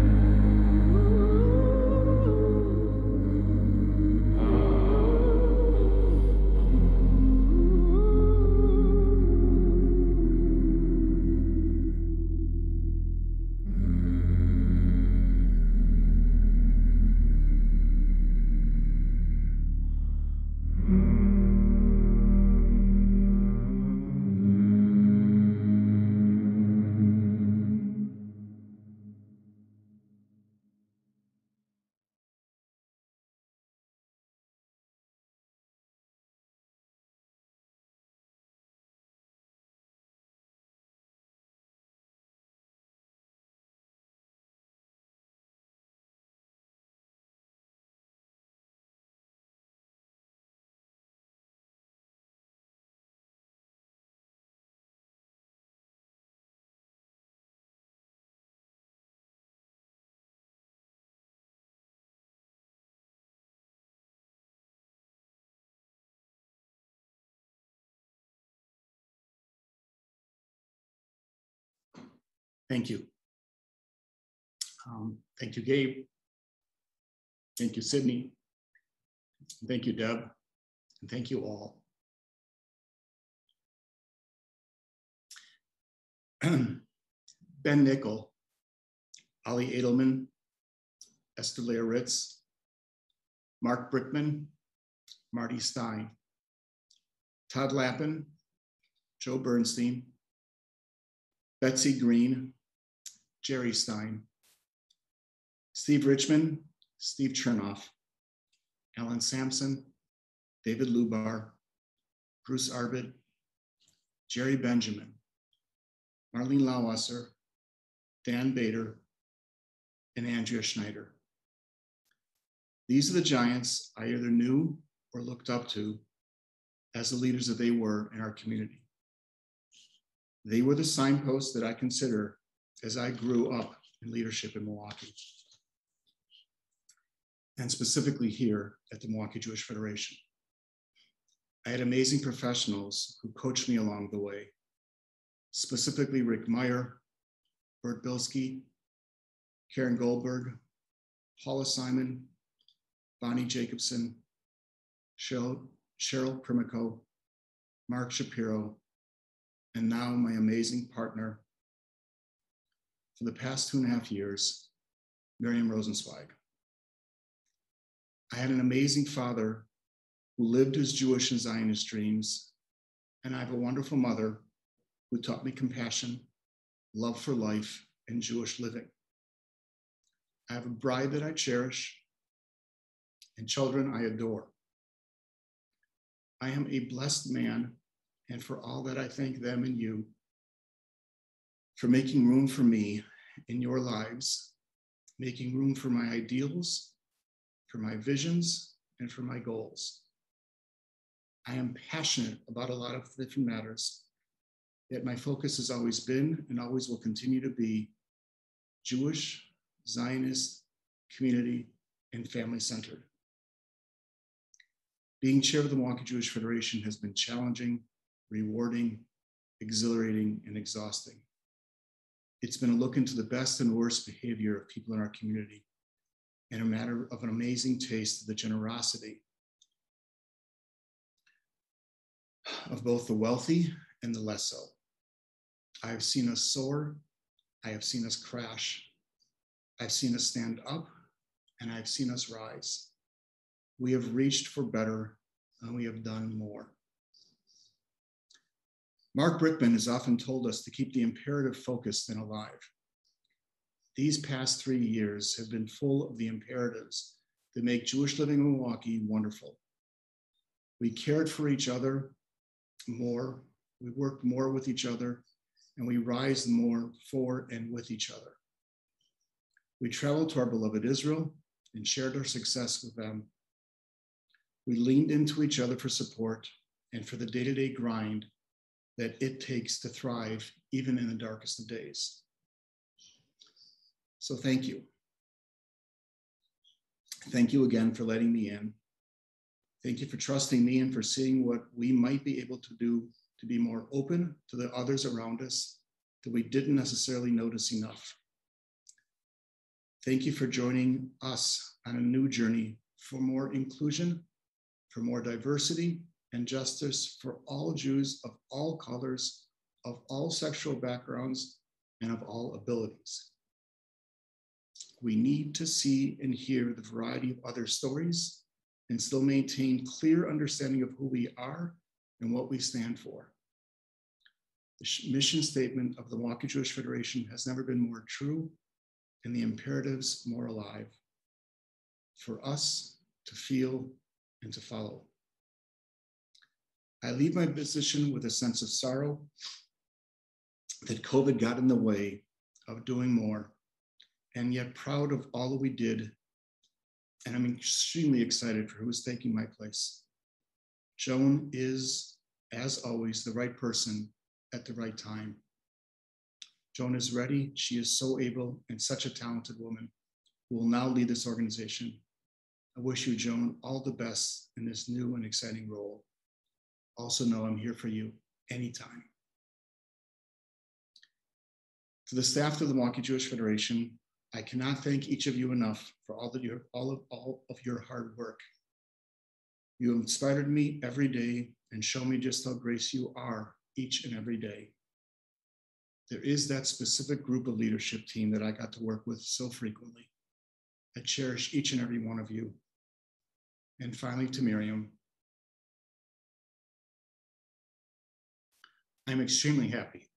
Thank you. Um, thank you, Gabe. Thank you, Sydney. Thank you, Deb. And thank you all. Ben Nickel, Ali Edelman, Esther Leah Ritz, Mark Brickman, Marty Stein, Todd Lappin, Joe Bernstein, Betsy Green, Jerry Stein, Steve Richmond, Steve Chernoff, Alan Sampson, David Lubar, Bruce Arbit, Jerry Benjamin, Marlene Lauwasser, Dan Bader, and Andrea Schneider. These are the giants I either knew or looked up to as the leaders that they were in our community. They were the signposts that I consider as I grew up in leadership in Milwaukee, and specifically here at the Milwaukee Jewish Federation. I had amazing professionals who coached me along the way, specifically Rick Meyer, Bert Bilski, Karen Goldberg, Paula Simon, Bonnie Jacobson, Cheryl, Cheryl Primico, Mark Shapiro, and now my amazing partner for the past two and a half years, Miryam Rosenzweig. I had an amazing father who lived his Jewish and Zionist dreams, and I have a wonderful mother who taught me compassion, love for life, and Jewish living. I have a bride that I cherish and children I adore. I am a blessed man, and for all that I thank them and you for making room for me in your lives, making room for my ideals, for my visions, and for my goals. I am passionate about a lot of different matters, yet my focus has always been and always will continue to be Jewish, Zionist, community, and family-centered. Being chair of the Milwaukee Jewish Federation has been challenging, rewarding, exhilarating, and exhausting. It's been a look into the best and worst behavior of people in our community, and a matter of an amazing taste of the generosity of both the wealthy and the less so. I have seen us soar, I have seen us crash, I've seen us stand up, and I've seen us rise. We have reached for better, and we have done more. Mark Brickman has often told us to keep the imperative focused and alive. These past three years have been full of the imperatives that make Jewish living in Milwaukee wonderful. We cared for each other more, we worked more with each other, and we rise more for and with each other. We traveled to our beloved Israel and shared our success with them. We leaned into each other for support and for the day-to-day grind that it takes to thrive even in the darkest of days. So thank you. Thank you again for letting me in. Thank you for trusting me and for seeing what we might be able to do to be more open to the others around us that we didn't necessarily notice enough. Thank you for joining us on a new journey for more inclusion, for more diversity and justice for all Jews of all colors, of all sexual backgrounds, and of all abilities. We need to see and hear the variety of other stories and still maintain clear understanding of who we are and what we stand for. The mission statement of the Milwaukee Jewish Federation has never been more true and the imperatives more alive for us to feel and to follow. I leave my position with a sense of sorrow that COVID got in the way of doing more, and yet proud of all that we did. And I'm extremely excited for who is taking my place. Joan is, as always, the right person at the right time. Joan is ready. She is so able and such a talented woman who will now lead this organization. I wish you, Joan, all the best in this new and exciting role. Also know I'm here for you anytime. To the staff of the Milwaukee Jewish Federation, I cannot thank each of you enough for all that you all of all of your hard work. You have inspired me every day and show me just how grace you are each and every day. There is that specific group of leadership team that I got to work with so frequently. I cherish each and every one of you. And finally to Miryam. I'm extremely happy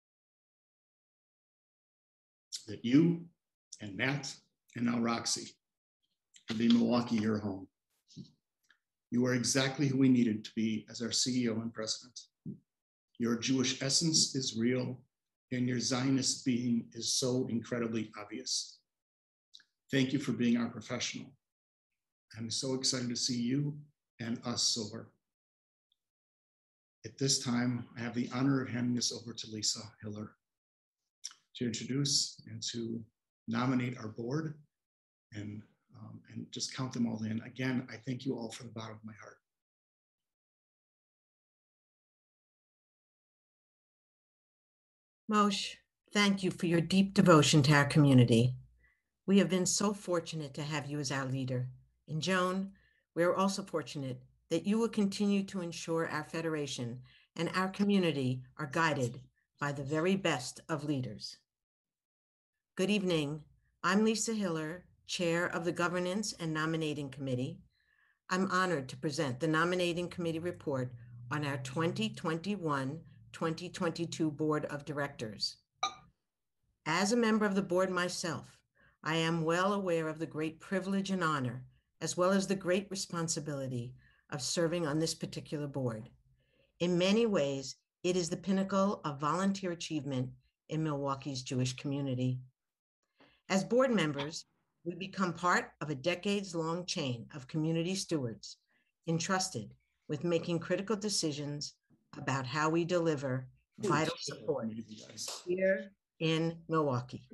that you and Matt and now Roxy have made Milwaukee your home. You are exactly who we needed to be as our C E O and president. Your Jewish essence is real, and your Zionist being is so incredibly obvious. Thank you for being our professional. I'm so excited to see you and us sober. At this time, I have the honor of handing this over to Lisa Hiller to introduce and to nominate our board and, um, and just count them all in. Again, I thank you all from the bottom of my heart. Moshe, thank you for your deep devotion to our community. We have been so fortunate to have you as our leader. And Joan, we are also fortunate that you will continue to ensure our federation and our community are guided by the very best of leaders. Good evening. I'm Lisa Hiller, Chair of the Governance and Nominating Committee. I'm honored to present the Nominating Committee report on our twenty twenty-one twenty twenty-two Board of Directors. As a member of the board myself, I am well aware of the great privilege and honor, as well as the great responsibility of serving on this particular board. In many ways, it is the pinnacle of volunteer achievement in Milwaukee's Jewish community. As board members, we become part of a decades-long chain of community stewards entrusted with making critical decisions about how we deliver vital support here in Milwaukee,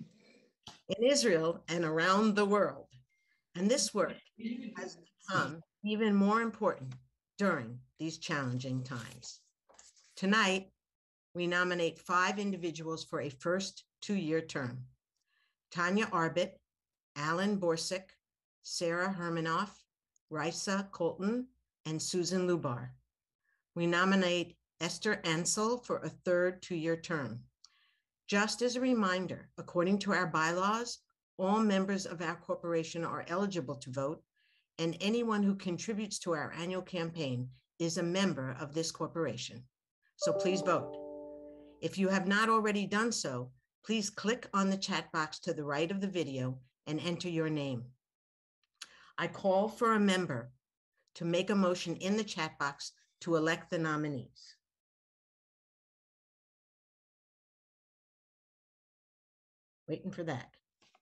in Israel, and around the world. And this work has become even more important during these challenging times. Tonight, we nominate five individuals for a first two-year term: Tanya Arbit, Alan Borsick, Sarah Hermanoff, Risa Colton, and Susan Lubar. We nominate Esther Ansel for a third two-year term. Just as a reminder, according to our bylaws, all members of our corporation are eligible to vote, and anyone who contributes to our annual campaign is a member of this corporation. So please vote. If you have not already done so, please click on the chat box to the right of the video and enter your name. I call for a member to make a motion in the chat box to elect the nominees. Waiting for that.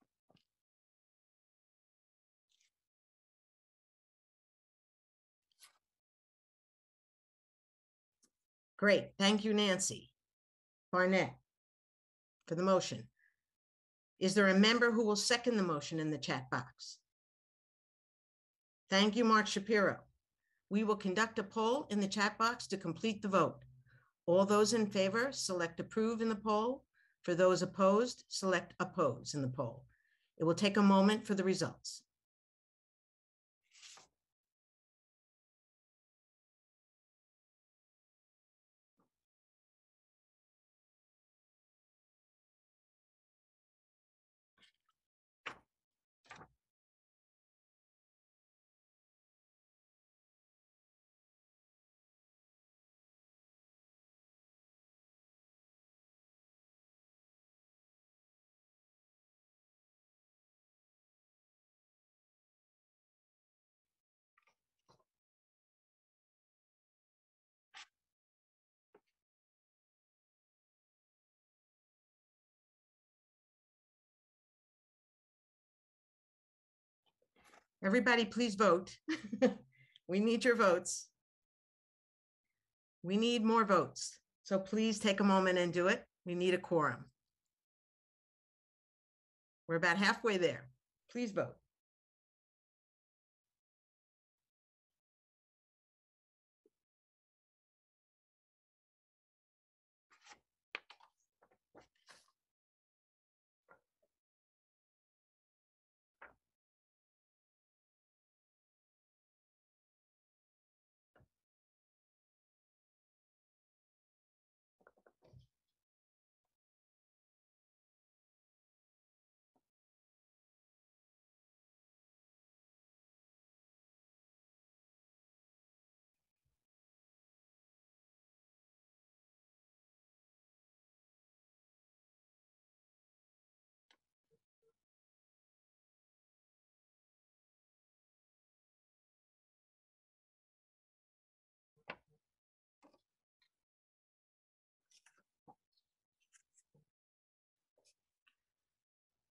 Great, thank you, Nancy Barnett, for the motion. Is there a member who will second the motion in the chat box? Thank you, Mark Shapiro. We will conduct a poll in the chat box to complete the vote. All those in favor, select approve in the poll. For those opposed, select oppose in the poll. It will take a moment for the results. Everybody, please vote. We need your votes. We need more votes. So please take a moment and do it. We need a quorum. We're about halfway there. Please vote.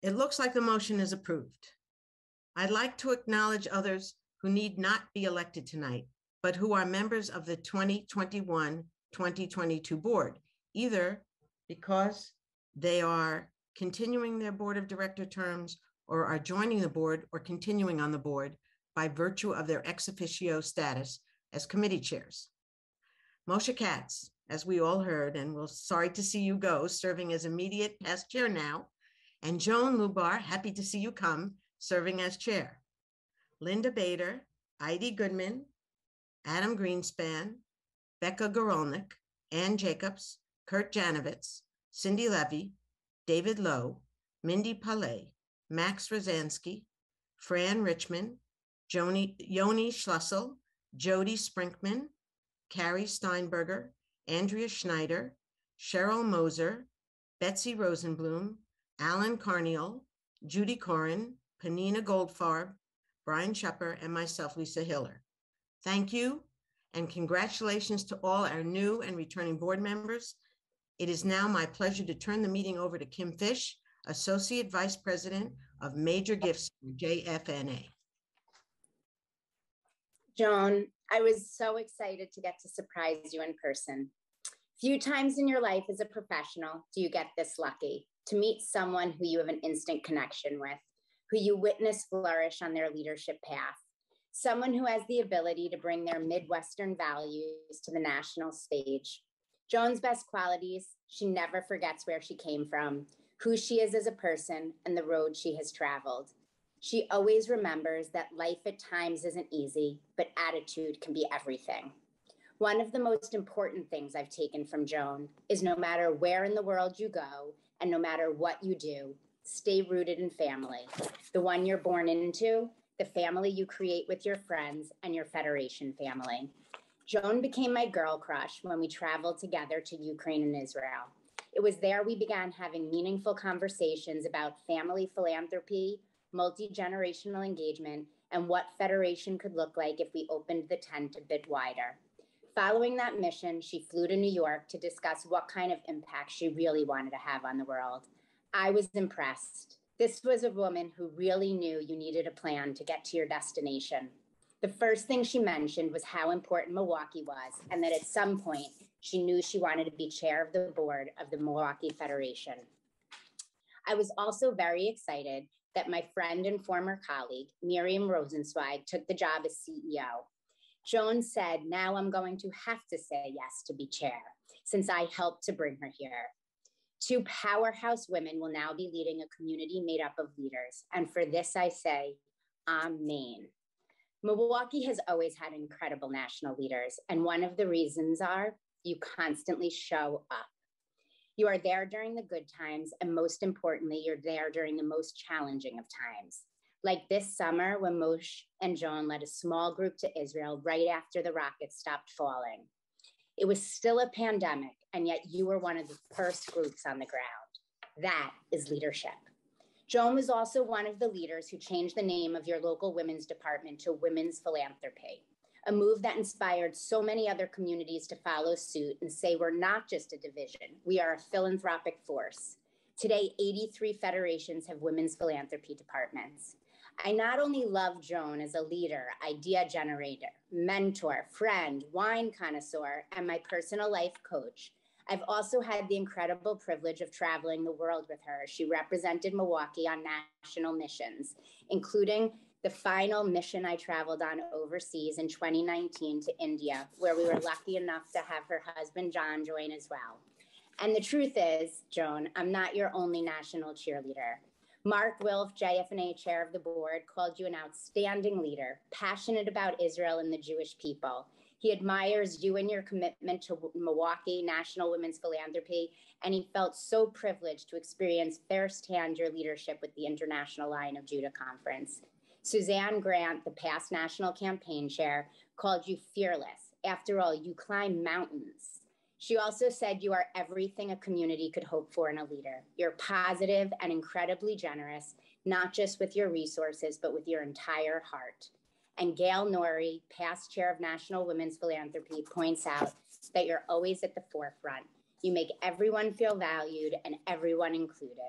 It looks like the motion is approved. I'd like to acknowledge others who need not be elected tonight, but who are members of the twenty twenty-one twenty twenty-two board, either because they are continuing their board of director terms or are joining the board or continuing on the board by virtue of their ex officio status as committee chairs. Moshe Katz, as we all heard, and we're sorry to see you go, serving as immediate past chair now, and Joan Lubar, happy to see you come, serving as chair. Linda Bader, Heidi Goodman, Adam Greenspan, Becca Gorolnik, Ann Jacobs, Kurt Janovitz, Cindy Levy, David Lowe, Mindy Palais, Max Rosansky, Fran Richmond, Joni, Yoni Schlussel, Jody Sprinkman, Carrie Steinberger, Andrea Schneider, Cheryl Moser, Betsy Rosenblum, Alan Carniel, Judy Corin, Panina Goldfarb, Brian Shepper, and myself, Lisa Hiller. Thank you, and congratulations to all our new and returning board members. It is now my pleasure to turn the meeting over to Kim Fish, Associate Vice President of Major Gifts for J F N A. Joan, I was so excited to get to surprise you in person. Few times in your life as a professional do you get this lucky to meet someone who you have an instant connection with, who you witness flourish on their leadership path, someone who has the ability to bring their Midwestern values to the national stage. Joan's best qualities: she never forgets where she came from, who she is as a person, and the road she has traveled. She always remembers that life at times isn't easy, but attitude can be everything. One of the most important things I've taken from Joan is no matter where in the world you go, and no matter what you do, stay rooted in family. The one you're born into, the family you create with your friends, and your Federation family. Joan became my girl crush when we traveled together to Ukraine and Israel. It was there we began having meaningful conversations about family philanthropy, multi-generational engagement, and what Federation could look like if we opened the tent a bit wider. Following that mission, she flew to New York to discuss what kind of impact she really wanted to have on the world. I was impressed. This was a woman who really knew you needed a plan to get to your destination. The first thing she mentioned was how important Milwaukee was, and that at some point she knew she wanted to be chair of the board of the Milwaukee Federation. I was also very excited that my friend and former colleague, Miryam Rosenzweig, took the job as C E O. Joan said, now I'm going to have to say yes to be chair, since I helped to bring her here. Two powerhouse women will now be leading a community made up of leaders. And for this, I say, amen. Milwaukee has always had incredible national leaders. And one of the reasons are you constantly show up. You are there during the good times. And most importantly, you're there during the most challenging of times. Like this summer when Moshe and Joan led a small group to Israel right after the rockets stopped falling. It was still a pandemic, and yet you were one of the first groups on the ground. That is leadership. Joan was also one of the leaders who changed the name of your local women's department to Women's Philanthropy, a move that inspired so many other communities to follow suit and say we're not just a division, we are a philanthropic force. Today, eighty-three federations have women's philanthropy departments. I not only love Joan as a leader, idea generator, mentor, friend, wine connoisseur, and my personal life coach, I've also had the incredible privilege of traveling the world with her. She represented Milwaukee on national missions, including the final mission I traveled on overseas in twenty nineteen to India, where we were lucky enough to have her husband, John, join as well. And the truth is, Joan, I'm not your only national cheerleader. Mark Wilf, J F N A chair of the board, called you an outstanding leader, passionate about Israel and the Jewish people. He admires you and your commitment to Milwaukee National Women's Philanthropy, and he felt so privileged to experience firsthand your leadership with the International Line of Judah Conference. Suzanne Grant, the past national campaign chair, called you fearless. After all, you climb mountains. She also said you are everything a community could hope for in a leader. You're positive and incredibly generous, not just with your resources, but with your entire heart. And Gail Norrie, past chair of National Women's Philanthropy, points out that you're always at the forefront. You make everyone feel valued and everyone included.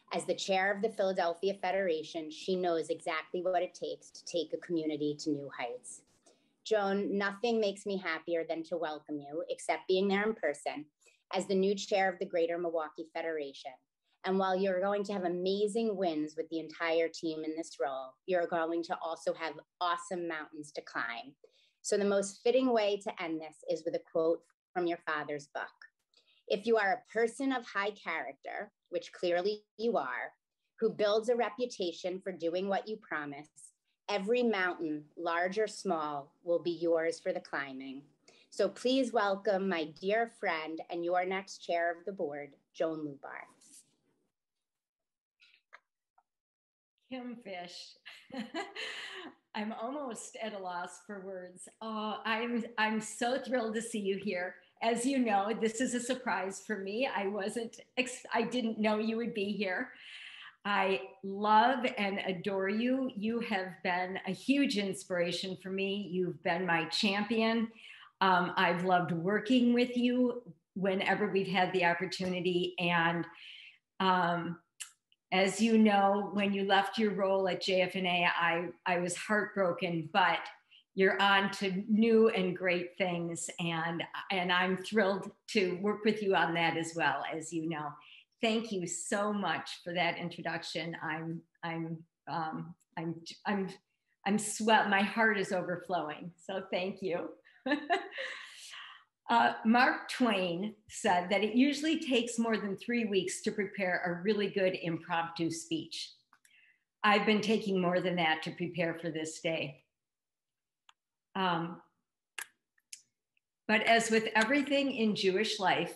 As the chair of the Philadelphia Federation, she knows exactly what it takes to take a community to new heights. Joan, nothing makes me happier than to welcome you, except being there in person, as the new chair of the Greater Milwaukee Federation. And while you're going to have amazing wins with the entire team in this role, you're going to also have awesome mountains to climb. So the most fitting way to end this is with a quote from your father's book. If you are a person of high character, which clearly you are, who builds a reputation for doing what you promise, every mountain, large or small, will be yours for the climbing. So please welcome my dear friend and your next chair of the board, Joan Lubar. Kim Fish. I'm almost at a loss for words. Oh, I'm, I'm so thrilled to see you here. As you know, this is a surprise for me. I wasn't, I didn't know you would be here. I love and adore you. You have been a huge inspiration for me. You've been my champion. Um, I've loved working with you whenever we've had the opportunity. And um, as you know, when you left your role at J F N A, I, I was heartbroken, but you're on to new and great things. And, and I'm thrilled to work with you on that as well, as you know. Thank you so much for that introduction. I'm, I'm, um, I'm, I'm, I'm sweat. My heart is overflowing. So thank you. uh, Mark Twain said that it usually takes more than three weeks to prepare a really good impromptu speech. I've been taking more than that to prepare for this day. Um, but as with everything in Jewish life,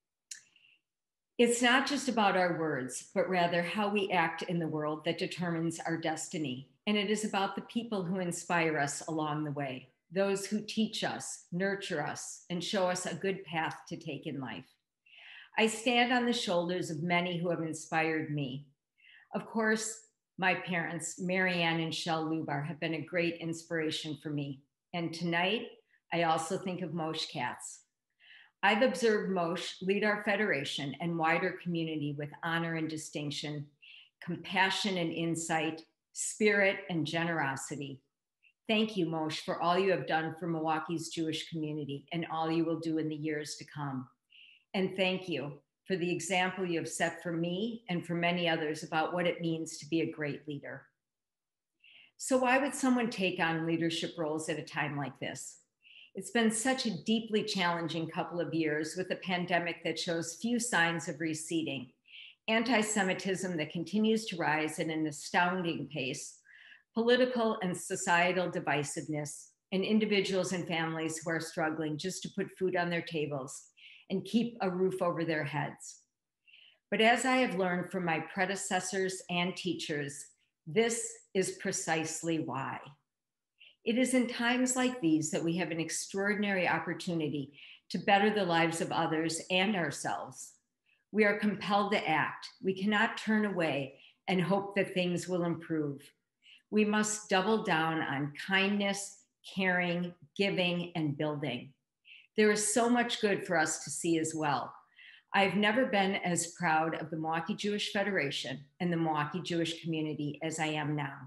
it's not just about our words, but rather how we act in the world that determines our destiny. And it is about the people who inspire us along the way, those who teach us, nurture us, and show us a good path to take in life. I stand on the shoulders of many who have inspired me. Of course, my parents, Miryam and Joan Lubar, have been a great inspiration for me. And tonight, I also think of Moshe Katz. I've observed Moshe lead our federation and wider community with honor and distinction, compassion and insight, spirit and generosity. Thank you, Moshe, for all you have done for Milwaukee's Jewish community and all you will do in the years to come. And thank you for the example you have set for me and for many others about what it means to be a great leader. So why would someone take on leadership roles at a time like this? It's been such a deeply challenging couple of years with a pandemic that shows few signs of receding, anti-Semitism that continues to rise at an astounding pace, political and societal divisiveness, and individuals and families who are struggling just to put food on their tables and keep a roof over their heads. But as I have learned from my predecessors and teachers, this is precisely why. It is in times like these that we have an extraordinary opportunity to better the lives of others and ourselves. We are compelled to act. We cannot turn away and hope that things will improve. We must double down on kindness, caring, giving, and building. There is so much good for us to see as well. I've never been as proud of the Milwaukee Jewish Federation and the Milwaukee Jewish community as I am now.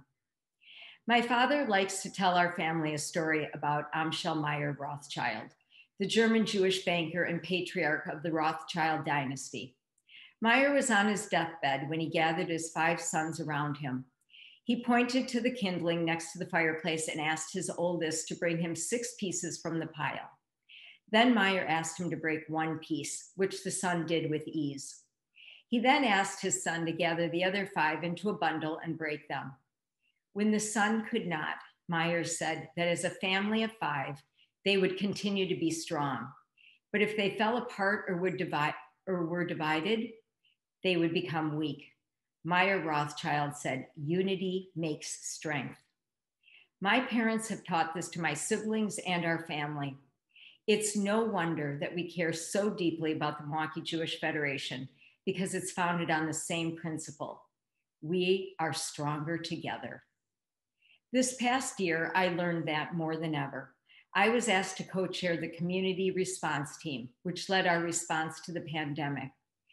My father likes to tell our family a story about Amschel Meyer Rothschild, the German Jewish banker and patriarch of the Rothschild dynasty. Meyer was on his deathbed when he gathered his five sons around him. He pointed to the kindling next to the fireplace and asked his oldest to bring him six pieces from the pile. Then Meyer asked him to break one piece, which the son did with ease. He then asked his son to gather the other five into a bundle and break them. When the son could not, Meyer said that as a family of five, they would continue to be strong. But if they fell apart or, would divide, or were divided, they would become weak. Meyer Rothschild said, unity makes strength. My parents have taught this to my siblings and our family. It's no wonder that we care so deeply about the Milwaukee Jewish Federation because it's founded on the same principle. We are stronger together. This past year, I learned that more than ever. I was asked to co-chair the community response team, which led our response to the pandemic.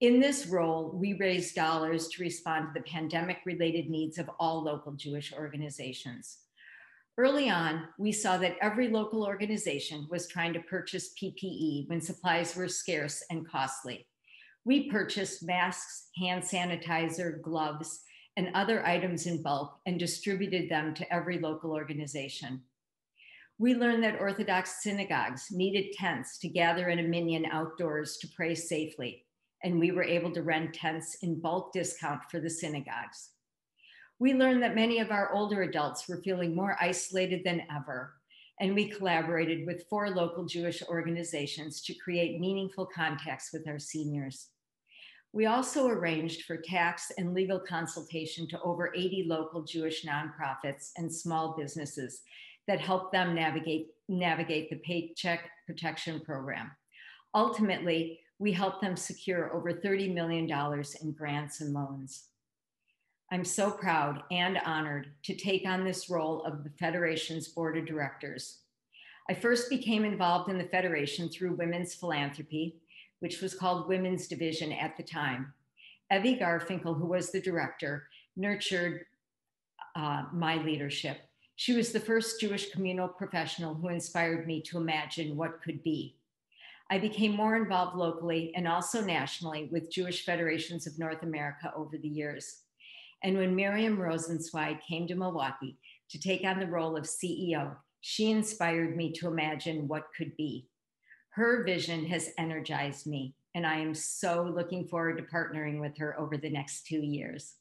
In this role, we raised dollars to respond to the pandemic-related needs of all local Jewish organizations. Early on, we saw that every local organization was trying to purchase P P E when supplies were scarce and costly. We purchased masks, hand sanitizer, gloves, and other items in bulk and distributed them to every local organization. We learned that Orthodox synagogues needed tents to gather in a minyan outdoors to pray safely, and we were able to rent tents in bulk discount for the synagogues. We learned that many of our older adults were feeling more isolated than ever, and we collaborated with four local Jewish organizations to create meaningful contacts with our seniors. We also arranged for tax and legal consultation to over eighty local Jewish nonprofits and small businesses that helped them navigate, navigate the Paycheck Protection Program. Ultimately, we helped them secure over thirty million dollars in grants and loans. I'm so proud and honored to take on this role of the Federation's Board of Directors. I first became involved in the Federation through Women's Philanthropy, which was called Women's Division at the time. Evie Garfinkel, who was the director, nurtured uh, my leadership. She was the first Jewish communal professional who inspired me to imagine what could be. I became more involved locally and also nationally with Jewish Federations of North America over the years. And when Miryam Rosenzweig came to Milwaukee to take on the role of C E O, she inspired me to imagine what could be. Her vision has energized me, and I am so looking forward to partnering with her over the next two years.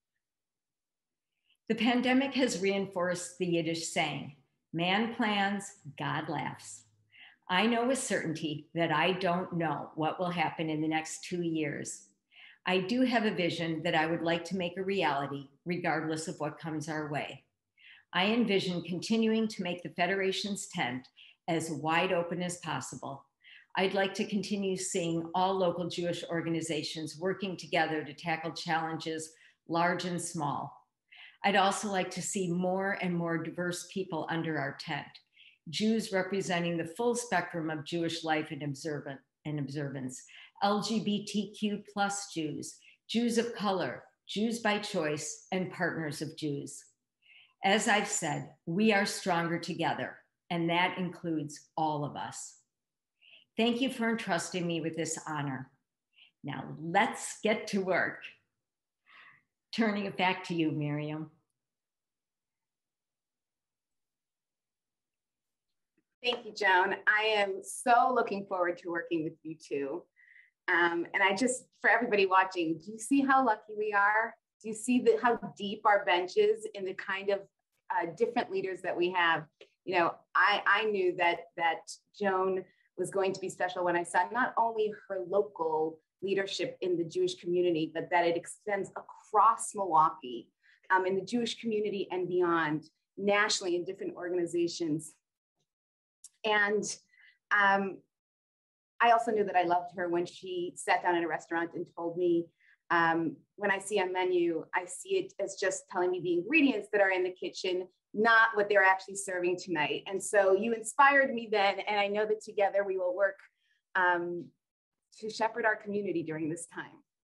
The pandemic has reinforced the Yiddish saying, man plans, God laughs. I know with certainty that I don't know what will happen in the next two years. I do have a vision that I would like to make a reality, regardless of what comes our way. I envision continuing to make the Federation's tent as wide open as possible. I'd like to continue seeing all local Jewish organizations working together to tackle challenges large and small. I'd also like to see more and more diverse people under our tent, Jews representing the full spectrum of Jewish life and observant and observance, L G B T Q plus Jews, Jews of color, Jews by choice, and partners of Jews. As I've said, we are stronger together, and that includes all of us. Thank you for entrusting me with this honor. Now let's get to work. Turning it back to you, Miryam. Thank you, Joan. I am so looking forward to working with you too. Um, and I just, for everybody watching, do you see how lucky we are? Do you see the, how deep our bench is in the kind of uh, different leaders that we have? You know, I, I knew that, that Joan was going to be special when I saw not only her local leadership in the Jewish community, but that it extends across Milwaukee, um, in the Jewish community and beyond, nationally in different organizations. And um, I also knew that I loved her when she sat down in a restaurant and told me, um, when I see a menu, I see it as just telling me the ingredients that are in the kitchen, not what they're actually serving tonight. And so you inspired me then, and I know that together we will work um, to shepherd our community during this time.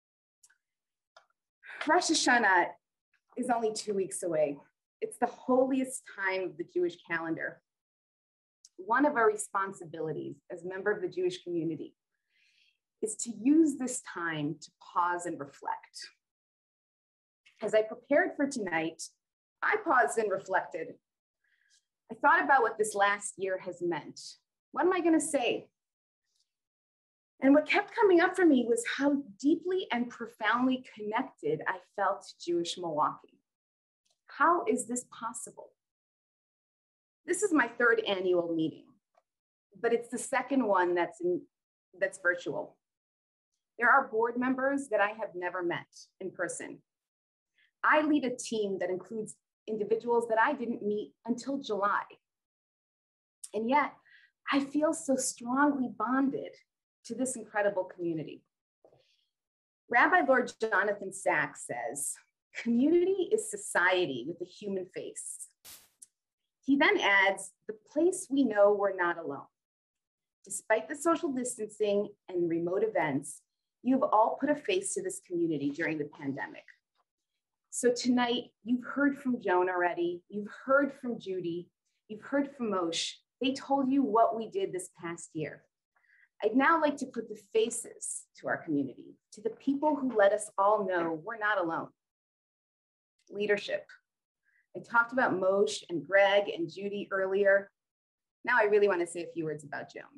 Rosh Hashanah is only two weeks away. It's the holiest time of the Jewish calendar. One of our responsibilities as a member of the Jewish community is to use this time to pause and reflect. As I prepared for tonight, I paused and reflected. I thought about what this last year has meant. What am I going to say? And what kept coming up for me was how deeply and profoundly connected I felt to Jewish Milwaukee. How is this possible? This is my third annual meeting, but it's the second one that's, in, that's virtual. There are board members that I have never met in person. I lead a team that includes individuals that I didn't meet until July. And yet, I feel so strongly bonded to this incredible community. Rabbi Lord Jonathan Sachs says, community is society with a human face. He then adds, the place we know we're not alone. Despite the social distancing and remote events, You've all put a face to this community during the pandemic. So tonight, you've heard from Joan already, you've heard from Judy, you've heard from Moshe. They told you what we did this past year. I'd now like to put the faces to our community, to the people who let us all know we're not alone. Leadership. I talked about Moshe and Greg and Judy earlier. Now I really want to say a few words about Joan.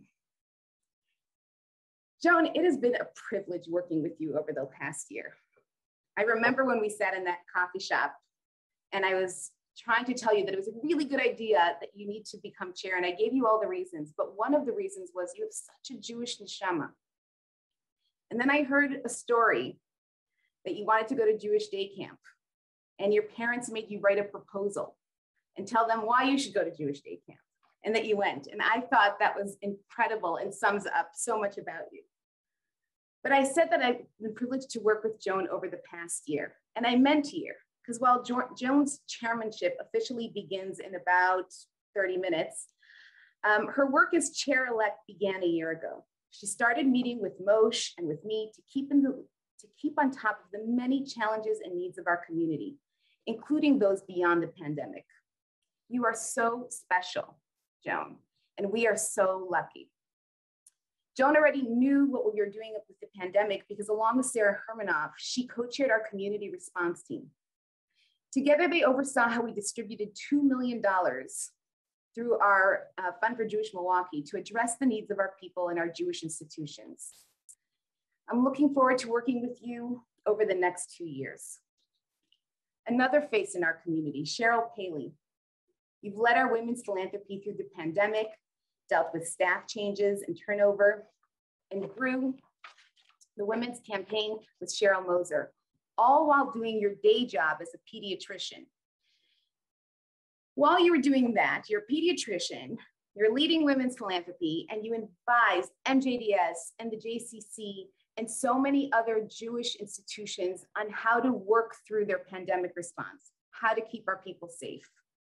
Joan, it has been a privilege working with you over the past year. I remember when we sat in that coffee shop and I was trying to tell you that it was a really good idea that you need to become chair, and I gave you all the reasons, but one of the reasons was you have such a Jewish neshama. And then I heard a story that you wanted to go to Jewish day camp and your parents made you write a proposal and tell them why you should go to Jewish day camp, and that you went. And I thought that was incredible and sums up so much about you. But I said that I've been privileged to work with Joan over the past year, and I meant year, because while jo Joan's chairmanship officially begins in about thirty minutes, um, her work as chair-elect began a year ago. She started meeting with Moshe and with me to keep, in the, to keep on top of the many challenges and needs of our community, including those beyond the pandemic. You are so special, Joan, and we are so lucky. Joan already knew what we were doing with the pandemic because along with Sarah Hermanoff, she co-chaired our community response team. Together, they oversaw how we distributed two million dollars through our uh, Fund for Jewish Milwaukee to address the needs of our people and our Jewish institutions. I'm looking forward to working with you over the next two years. Another face in our community, Cheryl Paley. You've led our women's philanthropy through the pandemic, dealt with staff changes and turnover, and grew the women's campaign with Cheryl Moser, all while doing your day job as a pediatrician. While you were doing that, you're a pediatrician, you're leading women's philanthropy, and you advised M J D S and the J C C and so many other Jewish institutions on how to work through their pandemic response, how to keep our people safe.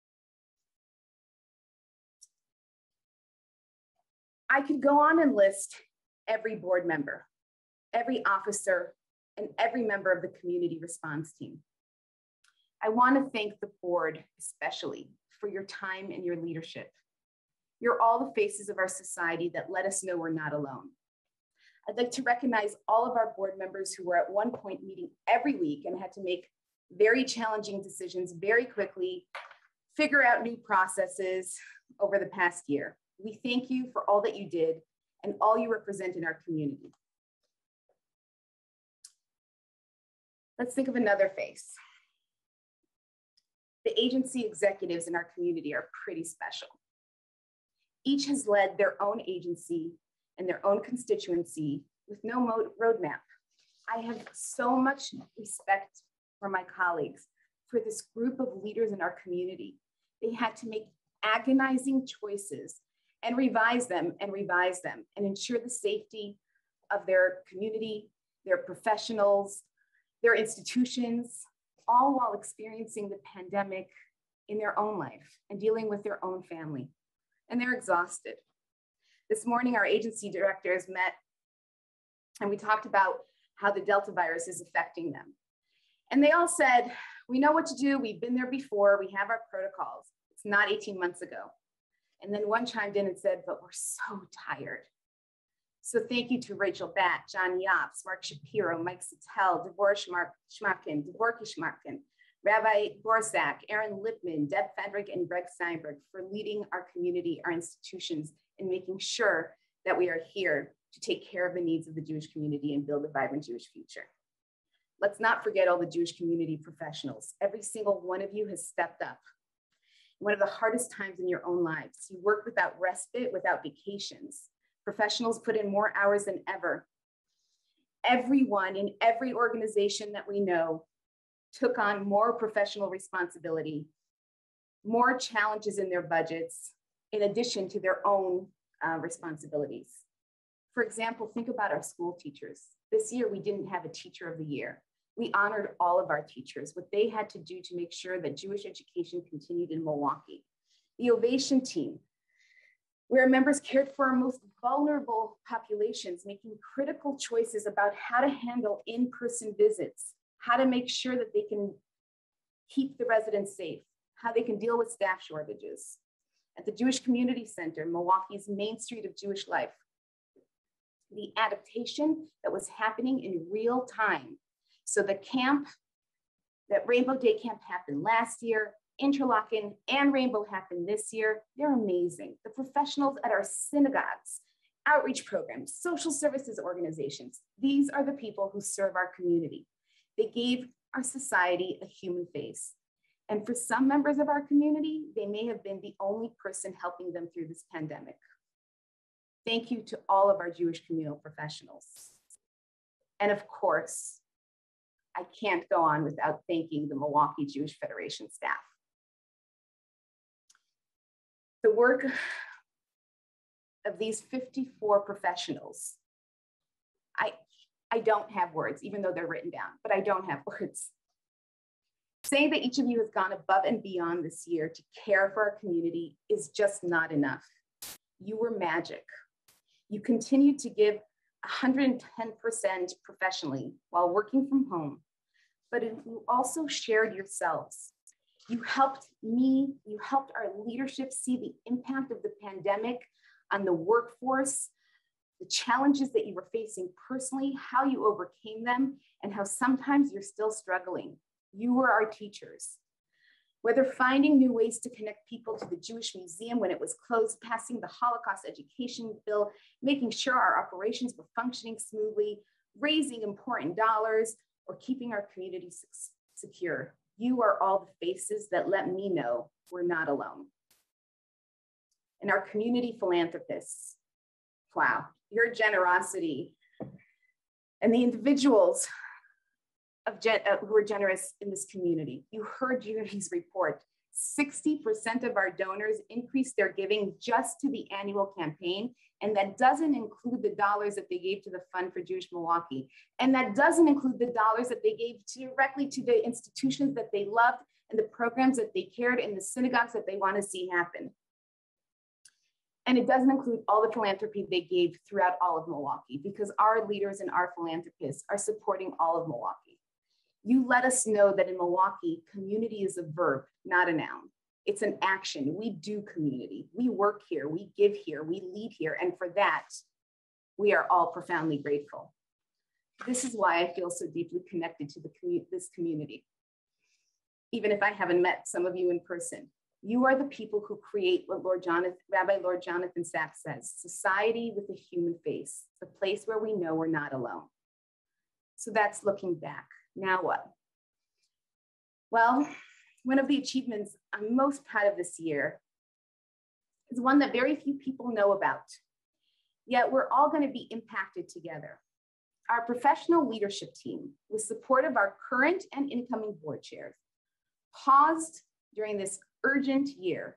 I could go on and list every board member, every officer, and every member of the community response team. I want to thank the board especially for your time and your leadership. You're all the faces of our society that let us know we're not alone. I'd like to recognize all of our board members who were at one point meeting every week and had to make very challenging decisions very quickly, figure out new processes over the past year. We thank you for all that you did and all you represent in our community. Let's think of another face. The agency executives in our community are pretty special. Each has led their own agency and their own constituency with no roadmap. I have so much respect for my colleagues, for this group of leaders in our community. They had to make agonizing choices and revise them and revise them and ensure the safety of their community, their professionals, their institutions, all while experiencing the pandemic in their own life and dealing with their own family. And they're exhausted. This morning, our agency directors met and we talked about how the Delta virus is affecting them. And they all said, we know what to do. We've been there before. We have our protocols. It's not eighteen months ago. And then one chimed in and said, but we're so tired. So thank you to Rachel Batt, John Yops, Mark Shapiro, Mike Sattel, Devorah Schmapkin, Devorah Schmapkin, Rabbi Borsak, Aaron Lipman, Deb Fendrick, and Greg Steinberg for leading our community, our institutions, and making sure that we are here to take care of the needs of the Jewish community and build a vibrant Jewish future. Let's not forget all the Jewish community professionals. Every single one of you has stepped up. One of the hardest times in your own lives. You work without respite, without vacations. Professionals put in more hours than ever. Everyone in every organization that we know took on more professional responsibility, more challenges in their budgets, in addition to their own uh, responsibilities. For example, think about our school teachers. This year, we didn't have a teacher of the year. We honored all of our teachers, what they had to do to make sure that Jewish education continued in Milwaukee. The Ovation team, where members cared for our most vulnerable populations, making critical choices about how to handle in-person visits, how to make sure that they can keep the residents safe, how they can deal with staff shortages. At the Jewish Community Center, Milwaukee's Main Street of Jewish life, the adaptation that was happening in real time. So the camp, that Rainbow Day Camp happened last year, Interlochen and Rainbow happened this year. They're amazing. The professionals at our synagogues, outreach programs, social services organizations, these are the people who serve our community. They gave our society a human face. And for some members of our community, they may have been the only person helping them through this pandemic. Thank you to all of our Jewish communal professionals. And of course, I can't go on without thanking the Milwaukee Jewish Federation staff. The work of these fifty-four professionals, I, I don't have words, even though they're written down, but I don't have words. Saying that each of you has gone above and beyond this year to care for our community is just not enough. You were magic. You continued to give one hundred ten percent professionally while working from home, but you also shared yourselves. You helped me, you helped our leadership see the impact of the pandemic on the workforce, the challenges that you were facing personally, how you overcame them, and how sometimes you're still struggling. You were our teachers. Whether finding new ways to connect people to the Jewish Museum when it was closed, passing the Holocaust education bill, making sure our operations were functioning smoothly, raising important dollars, or keeping our community secure. You are all the faces that let me know we're not alone. And our community philanthropists, wow, your generosity and the individuals of gen uh, who are generous in this community. You heard Judy's report. sixty percent of our donors increased their giving just to the annual campaign. And that doesn't include the dollars that they gave to the Fund for Jewish Milwaukee. And that doesn't include the dollars that they gave directly to the institutions that they loved and the programs that they cared and the synagogues that they want to see happen. And it doesn't include all the philanthropy they gave throughout all of Milwaukee, because our leaders and our philanthropists are supporting all of Milwaukee. You let us know that in Milwaukee, community is a verb, not a noun. It's an action. We do community. We work here, we give here, we lead here. And for that, we are all profoundly grateful. This is why I feel so deeply connected to the commu- this community. Even if I haven't met some of you in person, you are the people who create what Lord Jonathan, Rabbi Lord Jonathan Sacks says, society with a human face, the place where we know we're not alone. So that's looking back. Now what? Well, one of the achievements I'm most proud of this year is one that very few people know about, yet we're all going to be impacted together. Our professional leadership team, with support of our current and incoming board chairs, paused during this urgent year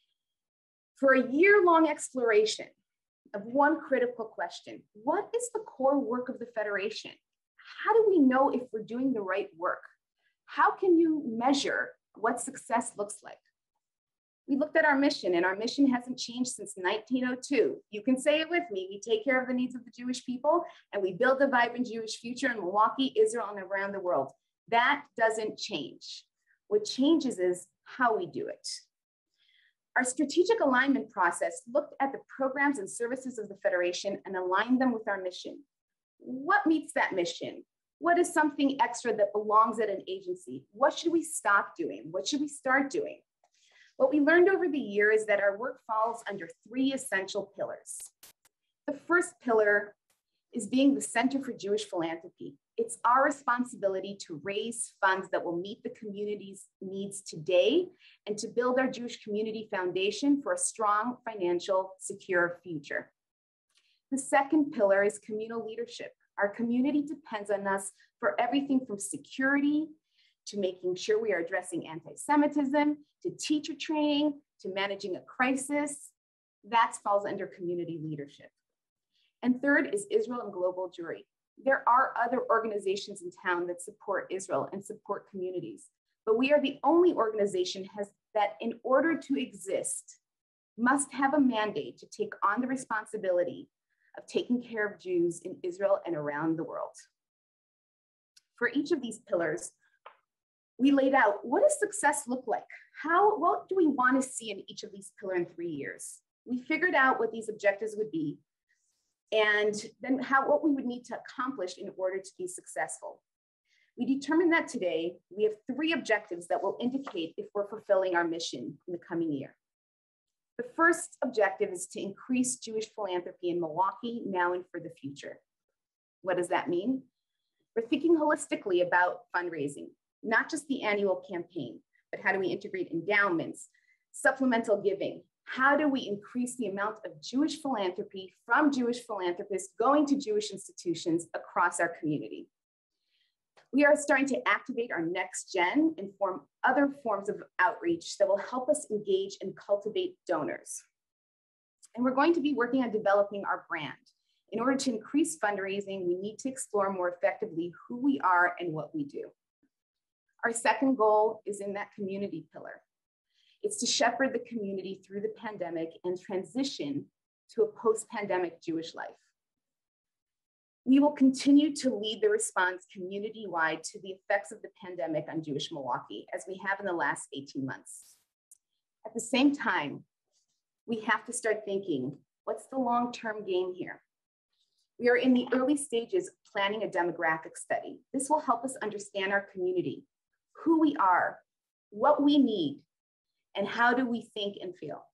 for a year-long exploration of one critical question. What is the core work of the Federation? How do we know if we're doing the right work? How can you measure what success looks like? We looked at our mission, and our mission hasn't changed since nineteen oh two. You can say it with me. We take care of the needs of the Jewish people, and we build a vibrant Jewish future in Milwaukee, Israel, and around the world. That doesn't change. What changes is how we do it. Our strategic alignment process looked at the programs and services of the Federation and aligned them with our mission. What meets that mission? What is something extra that belongs at an agency? What should we stop doing? What should we start doing? What we learned over the year is that our work falls under three essential pillars. The first pillar is being the Center for Jewish Philanthropy. It's our responsibility to raise funds that will meet the community's needs today and to build our Jewish community foundation for a strong, financial, secure future. The second pillar is communal leadership. Our community depends on us for everything from security to making sure we are addressing anti-Semitism, to teacher training, to managing a crisis. That falls under community leadership. And third is Israel and global Jewry. There are other organizations in town that support Israel and support communities, but we are the only organization has, that in order to exist, must have a mandate to take on the responsibility of taking care of Jews in Israel and around the world. For each of these pillars, we laid out, what does success look like? How, what do we want to see in each of these pillars in three years? We figured out what these objectives would be and then how, what we would need to accomplish in order to be successful. We determined that today we have three objectives that will indicate if we're fulfilling our mission in the coming year. The first objective is to increase Jewish philanthropy in Milwaukee now and for the future. What does that mean? We're thinking holistically about fundraising, not just the annual campaign, but how do we integrate endowments, supplemental giving? How do we increase the amount of Jewish philanthropy from Jewish philanthropists going to Jewish institutions across our community? We are starting to activate our next gen and form other forms of outreach that will help us engage and cultivate donors. And we're going to be working on developing our brand. In order to increase fundraising, we need to explore more effectively who we are and what we do. Our second goal is in that community pillar. It's to shepherd the community through the pandemic and transition to a post-pandemic Jewish life. We will continue to lead the response community-wide to the effects of the pandemic on Jewish Milwaukee, as we have in the last eighteen months. At the same time, we have to start thinking, what's the long-term game here? We are in the early stages of planning a demographic study. This will help us understand our community, who we are, what we need, and how do we think and feel.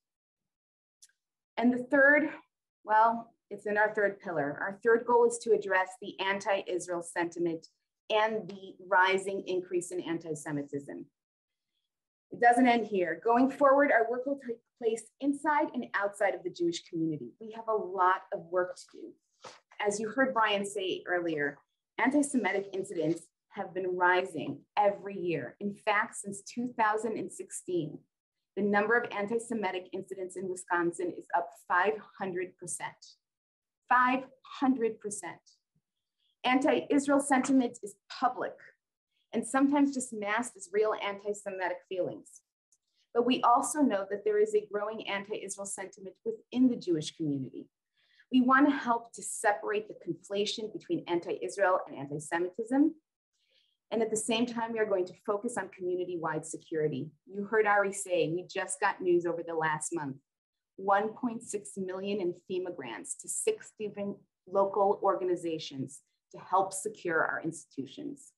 And the third, well, it's in our third pillar. Our third goal is to address the anti-Israel sentiment and the rising increase in anti-Semitism. It doesn't end here. Going forward, our work will take place inside and outside of the Jewish community. We have a lot of work to do. As you heard Brian say earlier, anti-Semitic incidents have been rising every year. In fact, since two thousand sixteen, the number of anti-Semitic incidents in Wisconsin is up five hundred percent. five hundred percent. Anti-Israel sentiment is public and sometimes just masked as real anti-Semitic feelings. But we also know that there is a growing anti-Israel sentiment within the Jewish community. We want to help to separate the conflation between anti-Israel and anti-Semitism. And at the same time, we are going to focus on community-wide security. You heard Ari say, we just got news over the last month, one point six million in FEMA grants to six different local organizations to help secure our institutions.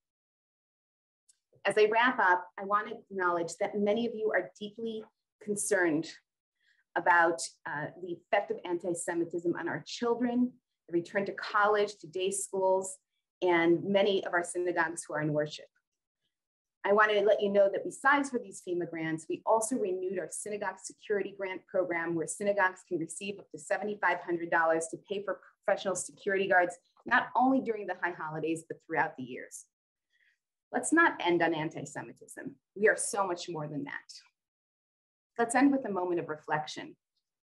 As I wrap up, I want to acknowledge that many of you are deeply concerned about uh, the effect of anti-Semitism on our children, the return to college, to day schools, and many of our synagogues who are in worship. I want to let you know that besides for these FEMA grants, we also renewed our synagogue security grant program where synagogues can receive up to seven thousand five hundred dollars to pay for professional security guards, not only during the high holidays, but throughout the years. Let's not end on anti-Semitism. We are so much more than that. Let's end with a moment of reflection.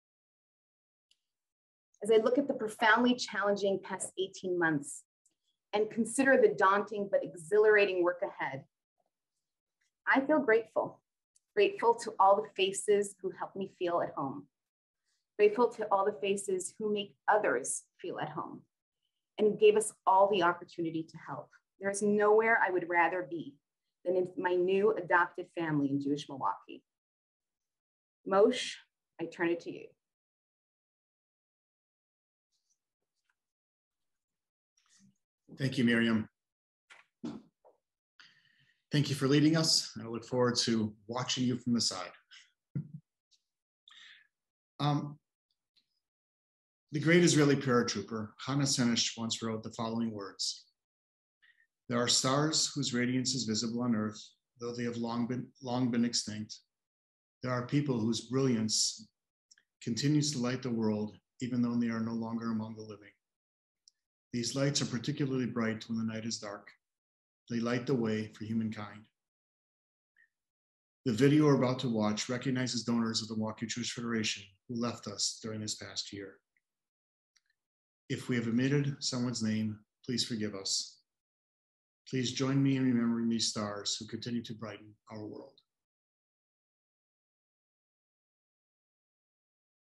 As I look at the profoundly challenging past eighteen months and consider the daunting but exhilarating work ahead, I feel grateful. Grateful to all the faces who help me feel at home. Grateful to all the faces who make others feel at home and gave us all the opportunity to help. There's nowhere I would rather be than in my new adopted family in Jewish Milwaukee. Moshe, I turn it to you. Thank you, Miryam. Thank you for leading us. I look forward to watching you from the side. um, the great Israeli paratrooper, Hannah Senesh, once wrote the following words. There are stars whose radiance is visible on earth, though they have long been, long been extinct. There are people whose brilliance continues to light the world, even though they are no longer among the living. These lights are particularly bright when the night is dark. They light the way for humankind. The video we're about to watch recognizes donors of the Milwaukee Jewish Federation who left us during this past year. If we have omitted someone's name, please forgive us. Please join me in remembering these stars who continue to brighten our world.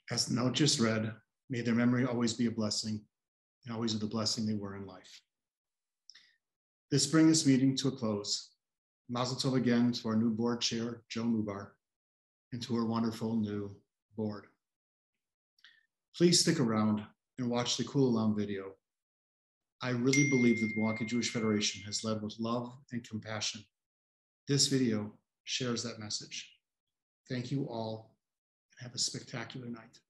As the note just read, may their memory always be a blessing and always be the blessing they were in life. This brings this meeting to a close. Mazel tov again to our new board chair, Joan Lubar, and to her wonderful new board. Please stick around and watch the Cool Alarm video. I really believe that the Milwaukee Jewish Federation has led with love and compassion. This video shares that message. Thank you all, and have a spectacular night.